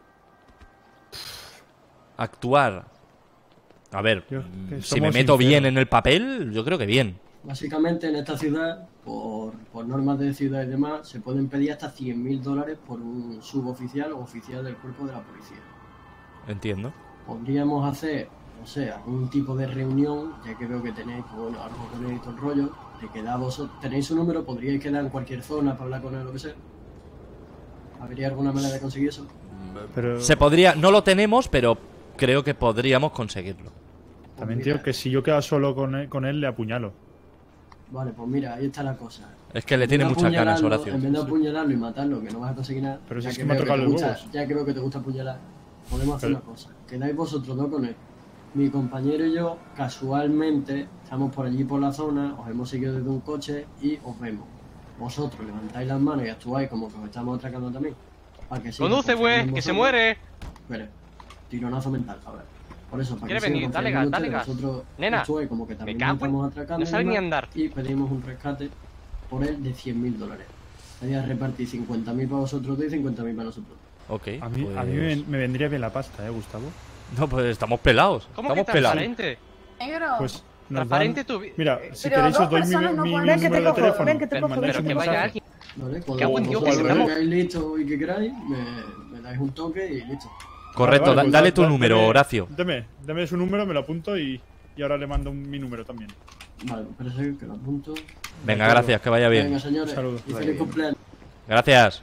S1: Actuar. A ver,
S2: que
S1: si me
S2: somos
S1: meto bien
S2: sinceros.
S1: en el papel, yo creo que bien.
S15: Básicamente en esta ciudad, por normas de ciudad y demás, se pueden pedir hasta $100.000 por un suboficial o oficial del cuerpo de la policía.
S1: Entiendo.
S15: Podríamos hacer, no sé, algún tipo de reunión, ya que veo que tenéis, pues, bueno, algo con él y todo el rollo, de quedar vosotros, tenéis su número, podríais quedar en cualquier zona para hablar con él o lo que sea. ¿Habría alguna manera de conseguir eso?
S2: Pero
S1: Se podría, no lo tenemos, pero creo que podríamos conseguirlo.
S2: también, tío, que si yo quedo solo con él, le apuñalo.
S15: Vale, pues mira, ahí está la cosa.
S1: Es que le tiene
S15: En vez de
S1: muchas ganas,
S15: apuñalarlo-
S1: Horacio.
S15: En vez de apuñalarlo y matarlo, que no vas a conseguir nada.
S2: Pero si
S15: ya
S2: es
S15: que
S2: que me ha
S15: veo
S2: tocado
S15: te
S2: los
S15: gusta-
S2: huevos.
S15: Ya que veo que te gusta apuñalar, podemos hacer
S2: Pero-
S15: una cosa. Quedáis vosotros dos con él. Mi compañero y yo, casualmente, estamos por allí por la zona, os hemos seguido desde un coche y os vemos. Vosotros levantáis las manos y actuáis como que os estamos atracando también. Para que sigan
S4: Conduce,
S15: confiando en
S4: güey, que se
S15: vosotros.
S4: muere.
S15: Espera, tironazo mental, a ver. Por eso, para
S4: ¿Quiere
S15: que sigan
S4: venir? Dale
S15: confiando en
S4: gas, dale
S15: ustedes,
S4: gas.
S15: vosotros
S4: Nena,
S15: actuáis como que también
S4: me cago
S15: nos
S4: en-
S15: estamos atracando
S4: no sabe
S15: y
S4: ni
S15: demás,
S4: andar.
S15: y pedimos un rescate por él de $100.000. Sería repartir 50.000 para vosotros dos y 50.000 para nosotros.
S1: Ok.
S2: A mí,
S1: pues-
S2: a mí me vendría bien la pasta, Gustavo.
S1: No, pues estamos pelados.
S4: ¿Cómo
S1: estamos
S4: que
S1: pelados.
S4: transparente?
S12: Negro.
S2: Pues nos
S4: Transparente
S2: dan...
S4: tu vi-
S2: Mira, si
S12: Pero
S2: queréis
S12: dos
S2: os doy
S12: personas no
S2: mi
S12: pueden-
S2: número
S12: Ven que te
S2: de
S12: cojo,
S2: teléfono.
S12: ven que te cojo,
S2: Mandáis
S4: Pero
S2: un
S4: que vaya
S2: mensaje.
S4: alguien.
S15: ¿Vale?
S4: Qué buen tío que
S15: Cuando
S4: estamos.
S15: vengáis listos y que queráis, me dais un toque y listo.
S1: Correcto,
S2: Vale, pues
S1: dale tu número, Horacio.
S2: Deme su número, me lo apunto y ahora le mando mi número también.
S15: Vale, parece que lo apunto.
S1: Venga, gracias, que vaya bien.
S15: Venga, señores.
S2: Saludos.
S15: Y feliz cumpleaños.
S1: Gracias.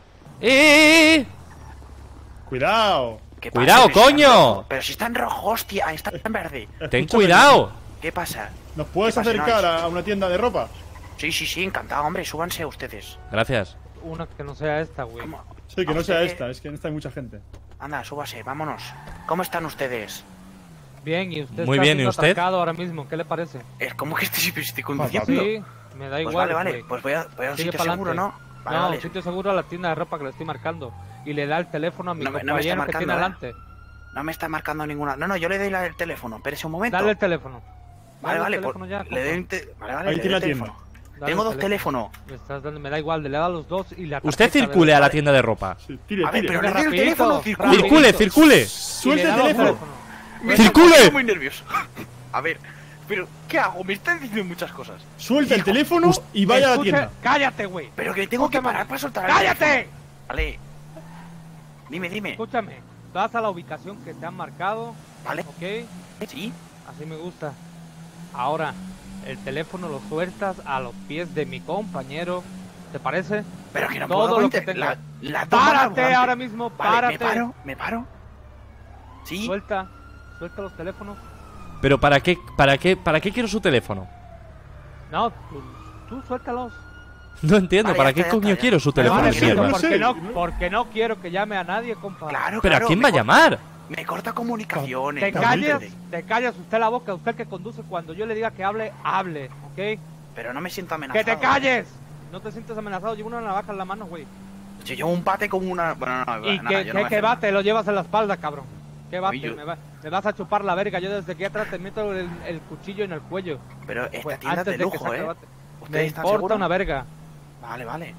S2: ¡Cuidado!
S1: ¡Cuidado, coño!
S17: Pero si está en rojo, hostia, está en verde.
S1: Ten cuidado.
S17: ¿Qué pasa?
S2: ¿Nos puedes
S17: ¿Qué pasa,
S2: acercar
S17: Nois?
S2: a una tienda de ropa?
S17: Sí, encantado, hombre, súbanse ustedes.
S1: Gracias.
S4: Una que no sea esta, güey.
S2: Sí, que no sea esta, es que en esta hay mucha gente.
S17: Anda, súbase, vámonos. ¿Cómo están ustedes?
S4: Bien, y usted
S1: Muy
S4: está
S1: bien, ¿y
S4: siendo
S1: usted?
S4: atracado ahora mismo, ¿qué le parece?
S17: ¿Cómo que estoy conduciendo?
S4: Sí, me da
S17: Pues
S4: igual.
S17: vale,
S4: güey.
S17: pues voy a un
S4: Sigue
S17: sitio
S4: pa'lante.
S17: seguro, ¿no? Vale,
S4: No,
S17: vale.
S4: un sitio seguro a la tienda de ropa que le estoy marcando. Y le da el teléfono a mi
S17: No me está
S4: compañero que tiene
S17: marcando,
S4: delante.
S17: No me está marcando ninguna. No, yo le doy el teléfono. Espérese un momento.
S4: Dale el teléfono.
S17: Vale,
S4: Dale
S17: vale,
S4: el
S17: pues,
S4: teléfono ya,
S17: le doy
S4: compa.
S2: Ahí
S17: le
S2: tiene
S17: doy
S2: la
S17: el
S2: tienda.
S17: teléfono.
S4: Dale
S17: Tengo
S4: el
S17: dos teléfonos.
S4: Me da igual, le da los dos y la
S1: Usted
S4: tarjeta
S1: circule
S4: de-
S1: a la tienda de ropa.
S2: Tire,
S17: A ver,
S2: tire.
S17: pero le doy el
S4: Rapidito,
S17: teléfono.
S1: Circule, circule.
S2: Suelta
S4: Y le
S2: el
S4: da los
S2: teléfono.
S17: Me
S1: ¡Circule!
S17: está poniendo muy nervioso. A ver, pero ¿qué hago? Me están diciendo muchas cosas.
S2: Suelta el teléfono y vaya a la
S4: Escuche,
S2: tienda.
S4: Cállate, güey.
S17: Pero que tengo que parar para soltar el
S4: ¡Cállate!
S17: teléfono. Vale. Dime.
S4: Escúchame, vas a la ubicación que te han marcado,
S17: Vale.
S4: ¿ok?
S17: Sí.
S4: Así me gusta. Ahora, el teléfono lo sueltas a los pies de mi compañero. ¿Te parece?
S17: Pero que no
S4: Todo
S17: puedo
S4: lo que
S17: aguantar.
S4: tenga.
S17: La toma
S4: ¡Párate
S17: aguante.
S4: ahora mismo!
S17: Vale,
S4: ¡Párate!
S17: me paro. Sí.
S4: Suelta los teléfonos.
S1: Pero ¿para qué quiero su teléfono?
S4: No, tú suéltalos.
S1: No entiendo,
S17: Vale,
S1: ¿para
S17: ya
S1: qué
S17: está,
S1: coño
S17: ya está.
S1: quiero su teléfono?
S4: Vale,
S1: de
S4: pero
S1: mierda?
S4: porque no quiero que llame a nadie, compa.
S17: Claro,
S1: ¿Pero a
S17: claro,
S1: quién
S17: me
S1: va a
S17: cor-
S1: llamar?
S17: Me corta comunicaciones.
S4: Te callas usted la boca, usted que conduce, cuando yo le diga que hable, ¿ok?
S17: Pero no me siento amenazado.
S4: ¡Que te calles! No te sientes amenazado, llevo una navaja en la mano, güey.
S17: Si llevo un bate como una... Bueno, no,
S4: Y
S17: nada, yo no me
S4: que
S17: hace
S4: bate, lo llevas en la espalda, cabrón. ¿Qué bate?
S17: yo-
S4: Me vas a chupar la verga. Yo desde aquí atrás te meto el cuchillo en el cuello.
S17: nada. Pero esta
S4: Pues,
S17: tienda es
S4: antes
S17: de
S4: de que
S17: lujo,
S4: saque
S17: ¿eh?
S4: bate. Me
S17: ¿Ustedes están
S4: importa
S17: seguros?
S4: una verga.
S17: Vale.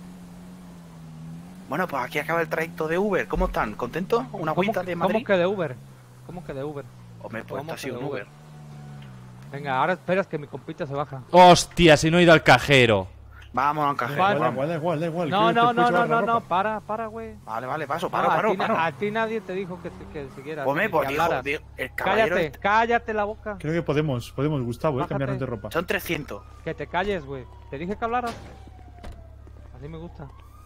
S17: Bueno, pues aquí acaba el trayecto de Uber. ¿Cómo están? ¿Contentos? ¿Una agüita de Madrid?
S4: ¿Cómo que de Uber? ¿Cómo que de Uber?
S17: Hombre, pues
S4: ¿Cómo
S17: esto ha sido
S4: que
S17: un
S4: de
S17: Uber.
S4: Venga, ahora esperas que mi compita se baja.
S1: Hostia, si no he ido al cajero.
S17: Vámonos, cajero.
S4: Vale.
S17: vamos.
S2: Da igual.
S4: No,
S2: que después se va la ropa.
S4: para, güey.
S17: Vale, paso,
S4: No,
S17: paro.
S4: a ti nadie te dijo que siguieras.
S17: Hombre,
S4: que
S17: pues dijo,
S4: hablaras.
S17: el caballero...
S4: Cállate la boca.
S2: Creo que podemos, Gustavo,
S4: Bájate.
S2: cambiarnos de ropa.
S17: Son 300.
S4: Que te calles, güey. Te dije que hablaras. Así me gusta.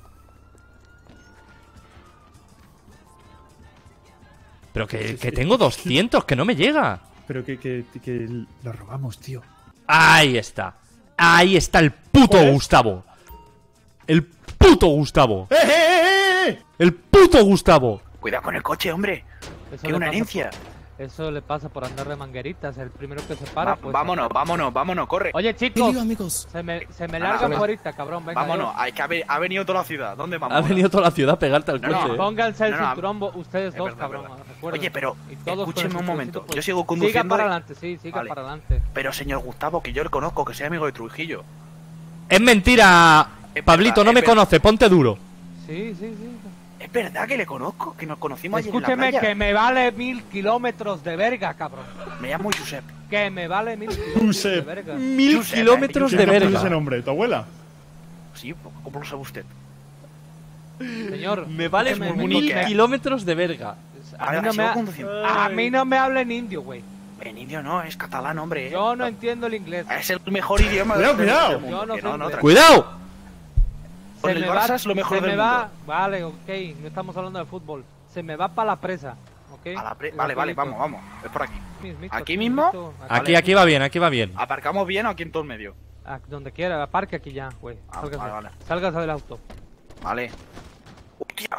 S1: Pero que tengo 200, que no me llega.
S2: Pero que lo robamos, tío.
S1: Ahí está. Ahí está el puto
S2: ¿Cuál es?
S1: Gustavo. El puto Gustavo.
S2: ¡Eh!
S1: El puto Gustavo.
S17: Cuidado con el coche, hombre.
S4: Eso
S17: Que
S4: le
S17: una
S4: pasa
S17: herencia.
S4: Eso le pasa por andar de mangueritas. El primero que se para, pues...
S17: Vámonos, corre.
S4: Oye, chicos.
S18: amigos.
S4: Se me
S17: Nada,
S4: largan
S17: vamos.
S4: ahorita, cabrón. Venga,
S17: Vámonos, hay que ha venido toda la ciudad. ¿Dónde vamos?
S1: Ha venido toda la ciudad a pegarte al
S17: No,
S1: coche.
S17: no,
S1: ¿eh?
S4: Pónganse el
S17: No, no,
S4: cinturón ustedes
S17: es
S4: dos,
S17: verdad,
S4: cabrón.
S17: es verdad.
S4: recuerden.
S17: Oye, pero
S4: Y todos con
S17: escúcheme
S4: el
S17: un momento.
S4: cinturoncito,
S17: Yo sigo
S4: Siga
S17: conduciendo.
S4: para adelante, sí, siga
S17: Vale.
S4: para adelante.
S17: Pero señor Gustavo, que yo le conozco, que soy amigo de Trujillo.
S1: Es mentira,
S17: Es
S1: Pablito,
S17: verdad,
S1: no me
S17: es verdad.
S1: conoce, ponte duro.
S4: Sí.
S17: Es verdad que le conozco, que nos conocimos ayer
S4: Escúcheme
S17: en la playa.
S4: que me vale 1000 kilómetros de verga, cabrón.
S17: Me llamo Josep.
S4: Que me vale 1000 kilómetros de verga.
S1: 1000
S17: Josep,
S1: kilómetros
S2: ¿Quién
S1: de
S2: te puso
S1: verga.
S2: ese nombre? ¿Tu abuela?
S17: Sí, ¿cómo lo sabe usted?
S4: Señor,
S1: Me vale
S4: escúcheme,
S1: 1000
S17: que-
S1: kilómetros de verga.
S4: A mí no me hablen indio, güey.
S17: En indio no, es catalán, hombre.
S4: Yo no entiendo el inglés.
S17: Es el mejor idioma
S2: Cuidado,
S17: del
S2: cuidado.
S17: mundo.
S4: Yo no
S17: Que
S4: sé inglés.
S17: tranquilo.
S1: ¡Cuidado!
S17: Con el Barça es lo mejor
S4: se
S17: del
S4: me
S17: mundo.
S4: va, vale, ok, no estamos hablando de fútbol. Se me va para la presa, ok.
S17: Vale, vamos. Es por aquí.
S4: Mismito,
S17: ¿Aquí mismo?
S1: Aquí va bien, aquí va bien.
S17: ¿Aparcamos bien o aquí en todo el medio?
S4: Donde quiera, aparque aquí ya, güey.
S17: vale.
S4: Sálgase del auto.
S17: Vale. Hostia.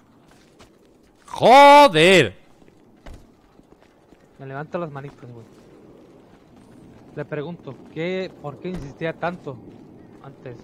S1: ¡Joder!
S4: Me levanto las manitas, güey. Le pregunto, ¿por qué insistía tanto antes?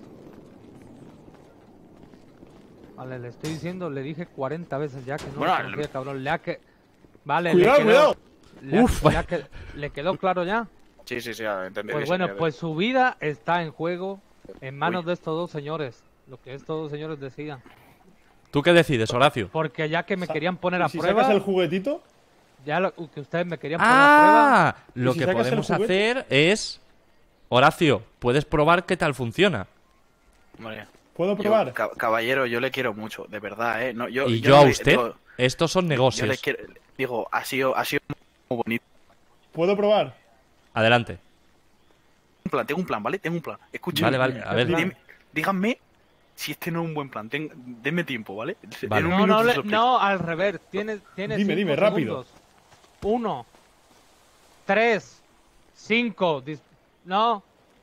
S4: Vale, le estoy diciendo, le dije 40 veces ya que no
S17: Bueno,
S4: lo conocía, cabrón. Vale,
S2: Cuidado.
S4: ¿Le quedó claro ya?
S17: Sí, entendí.
S4: Pues bueno, pues su vida está en juego en manos de estos dos señores. Lo que estos dos señores decidan.
S1: ¿Tú qué decides, Horacio?
S4: Porque ya que me querían poner a
S2: ¿Y si
S4: prueba...
S2: sacas el juguetito?
S4: Ya que ustedes me querían poner a prueba...
S1: Lo
S2: si
S1: que
S2: sacas el
S1: podemos
S2: juguete?
S1: hacer es... Horacio, puedes probar qué tal funciona.
S17: Vale.
S2: ¿Puedo probar?
S17: Caballero, yo le quiero mucho, de verdad, ¿eh? No,
S1: ¿Y
S17: yo
S1: yo
S17: no
S1: a
S17: le-
S1: usted? Estos son
S17: Yo
S1: negocios.
S17: le quiero, digo, ha sido muy bonito.
S2: ¿Puedo probar?
S1: Adelante.
S17: Tengo un plan, ¿vale? Tengo un plan. Escúchame.
S1: Vale, a ver.
S17: Díganme si este no es un buen plan. Denme tiempo, ¿vale?
S1: Vale.
S17: En un minuto se lo explico.
S4: No, al revés. Tienes
S2: Dime, rápido.
S4: 1, 3, 5. No.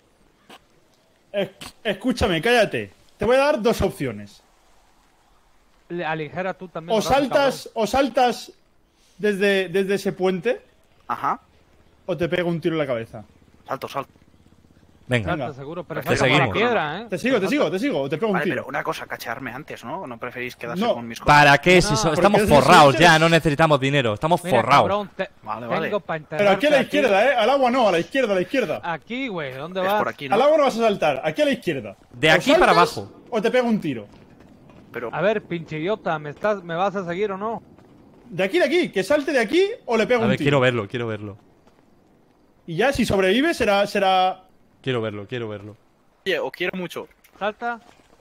S2: Escúchame, cállate. Te voy a dar dos opciones.
S4: Aligera tú también.
S2: O saltas desde ese puente.
S17: Ajá.
S2: O te pego un tiro en la cabeza.
S17: Salto.
S1: Venga.
S4: Salta, seguro, pero
S1: Te
S4: salta por la
S1: seguimos.
S4: piedra, ¿eh?
S2: Te sigo. O te pego un
S17: Vale,
S2: tiro.
S17: pero una cosa, cachearme antes, ¿no? ¿No preferís quedarse
S2: No.
S17: con mis cosas?
S1: ¿Para qué? Si estamos forrados ya, no necesitamos dinero. Estamos
S4: Mira,
S1: forrados.
S4: cabrón,
S17: Vale.
S4: tengo para
S2: Pero aquí a la izquierda, ¿eh? Al agua no, a la izquierda.
S4: Aquí, güey, ¿dónde
S17: Es
S4: vas?
S17: por aquí, ¿no?
S2: Al agua no vas a saltar, aquí a la izquierda.
S1: De
S2: O
S1: aquí para
S2: saltas,
S1: abajo.
S2: O te pego un tiro.
S17: Pero,
S4: A ver, pinche idiota, ¿me vas a seguir o no?
S2: De aquí, que salte de aquí o le pego
S1: A
S2: un
S1: ver,
S2: tiro.
S1: quiero verlo.
S2: Y ya, si sobrevive, será.
S1: Quiero verlo.
S17: oye, os quiero mucho.
S4: Salta.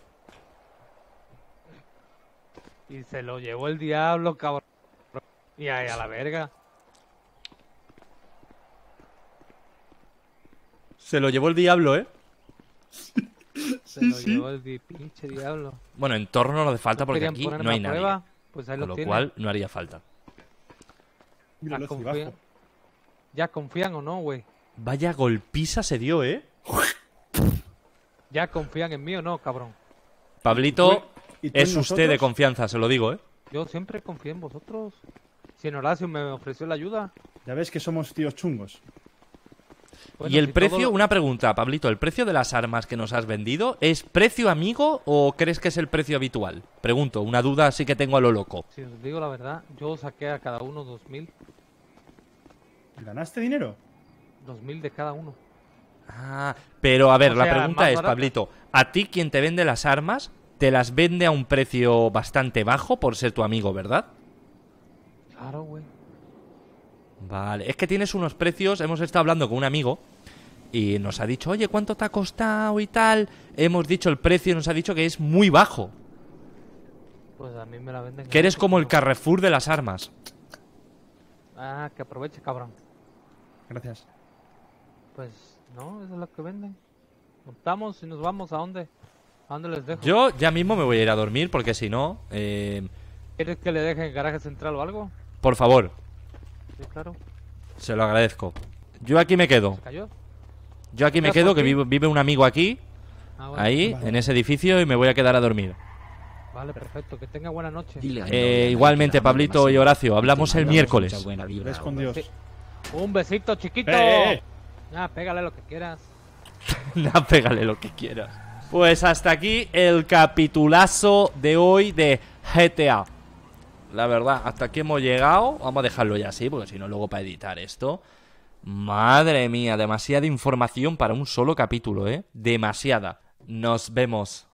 S4: Y se lo llevó el diablo, cabrón. Y ahí a la verga.
S1: Se lo llevó el diablo, ¿eh?
S4: Se lo llevó el pinche diablo.
S1: Bueno, en torno no hace falta porque
S4: ¿Querían
S1: aquí
S4: ponerme
S1: no hay
S4: a
S1: nadie.
S4: prueba? Pues ahí
S1: Con
S4: lo
S1: lo
S4: tienen.
S1: cual no haría falta.
S2: Míralo hacia abajo.
S4: ¿Ya confían o no, güey?
S1: Vaya golpiza se dio, ¿eh?
S4: ¿Ya confían en mí o no, cabrón?
S1: Pablito
S2: ¿Y tú en
S1: es usted
S2: nosotros?
S1: de confianza, se lo digo, ¿eh?
S4: Yo siempre confío en vosotros. Si en Horacio me ofreció la ayuda.
S2: Ya ves que somos tíos chungos.
S4: Bueno,
S1: Y el
S4: si
S1: precio,
S4: todo lo-
S1: una pregunta, Pablito, ¿el precio de las armas que nos has vendido es precio amigo o crees que es el precio habitual? Pregunto, una duda así que tengo a lo loco.
S4: Si os digo la verdad, yo saqué a cada uno 2000.
S2: ¿Ganaste dinero?
S4: 2000 de cada uno.
S1: Ah, pero a ver,
S4: O
S1: la
S4: sea,
S1: pregunta
S4: más
S1: es,
S4: barata.
S1: Pablito, ¿a ti quien te vende las armas te las vende a un precio bastante bajo por ser tu amigo, verdad?
S4: Claro, güey.
S1: Vale, es que tienes unos precios, hemos estado hablando con un amigo y nos ha dicho, oye, ¿cuánto te ha costado y tal? Hemos dicho el precio y nos ha dicho que es muy bajo,
S4: Pues a mí me la venden.
S1: que eres
S4: gratis,
S1: como el
S4: pero-
S1: Carrefour de las armas.
S4: Ah, que aproveche, cabrón.
S2: Gracias.
S4: Pues no, eso es lo que venden. Montamos y nos vamos. ¿A dónde? ¿A dónde les dejo?
S1: Yo ya mismo me voy a ir a dormir porque si no,
S4: ¿Quieres que le deje el garaje central o algo?
S1: por favor,
S4: Sí, claro.
S1: se lo agradezco. Yo aquí me quedo.
S4: ¿Se cayó?
S1: Yo aquí me
S4: ¿Estás
S1: quedo,
S4: por
S1: que
S4: aquí?
S1: vive un amigo aquí,
S4: Ah, bueno.
S1: ahí,
S2: Vale.
S1: en ese edificio y me voy a quedar a dormir.
S4: Vale, perfecto. Que tenga buena noche.
S1: Igualmente, Pablito y Horacio, hablamos el miércoles.
S2: Ves con Dios.
S4: Sí. Un besito, chiquito.
S2: Eh.
S4: Ah, pégale lo que quieras.
S1: Nah, pégale lo que quieras. Pues hasta aquí el capitulazo de hoy de GTA. La verdad, hasta aquí hemos llegado. Vamos a dejarlo ya así, porque si no, luego para editar esto. Madre mía, demasiada información para un solo capítulo, ¿eh? Demasiada. Nos vemos.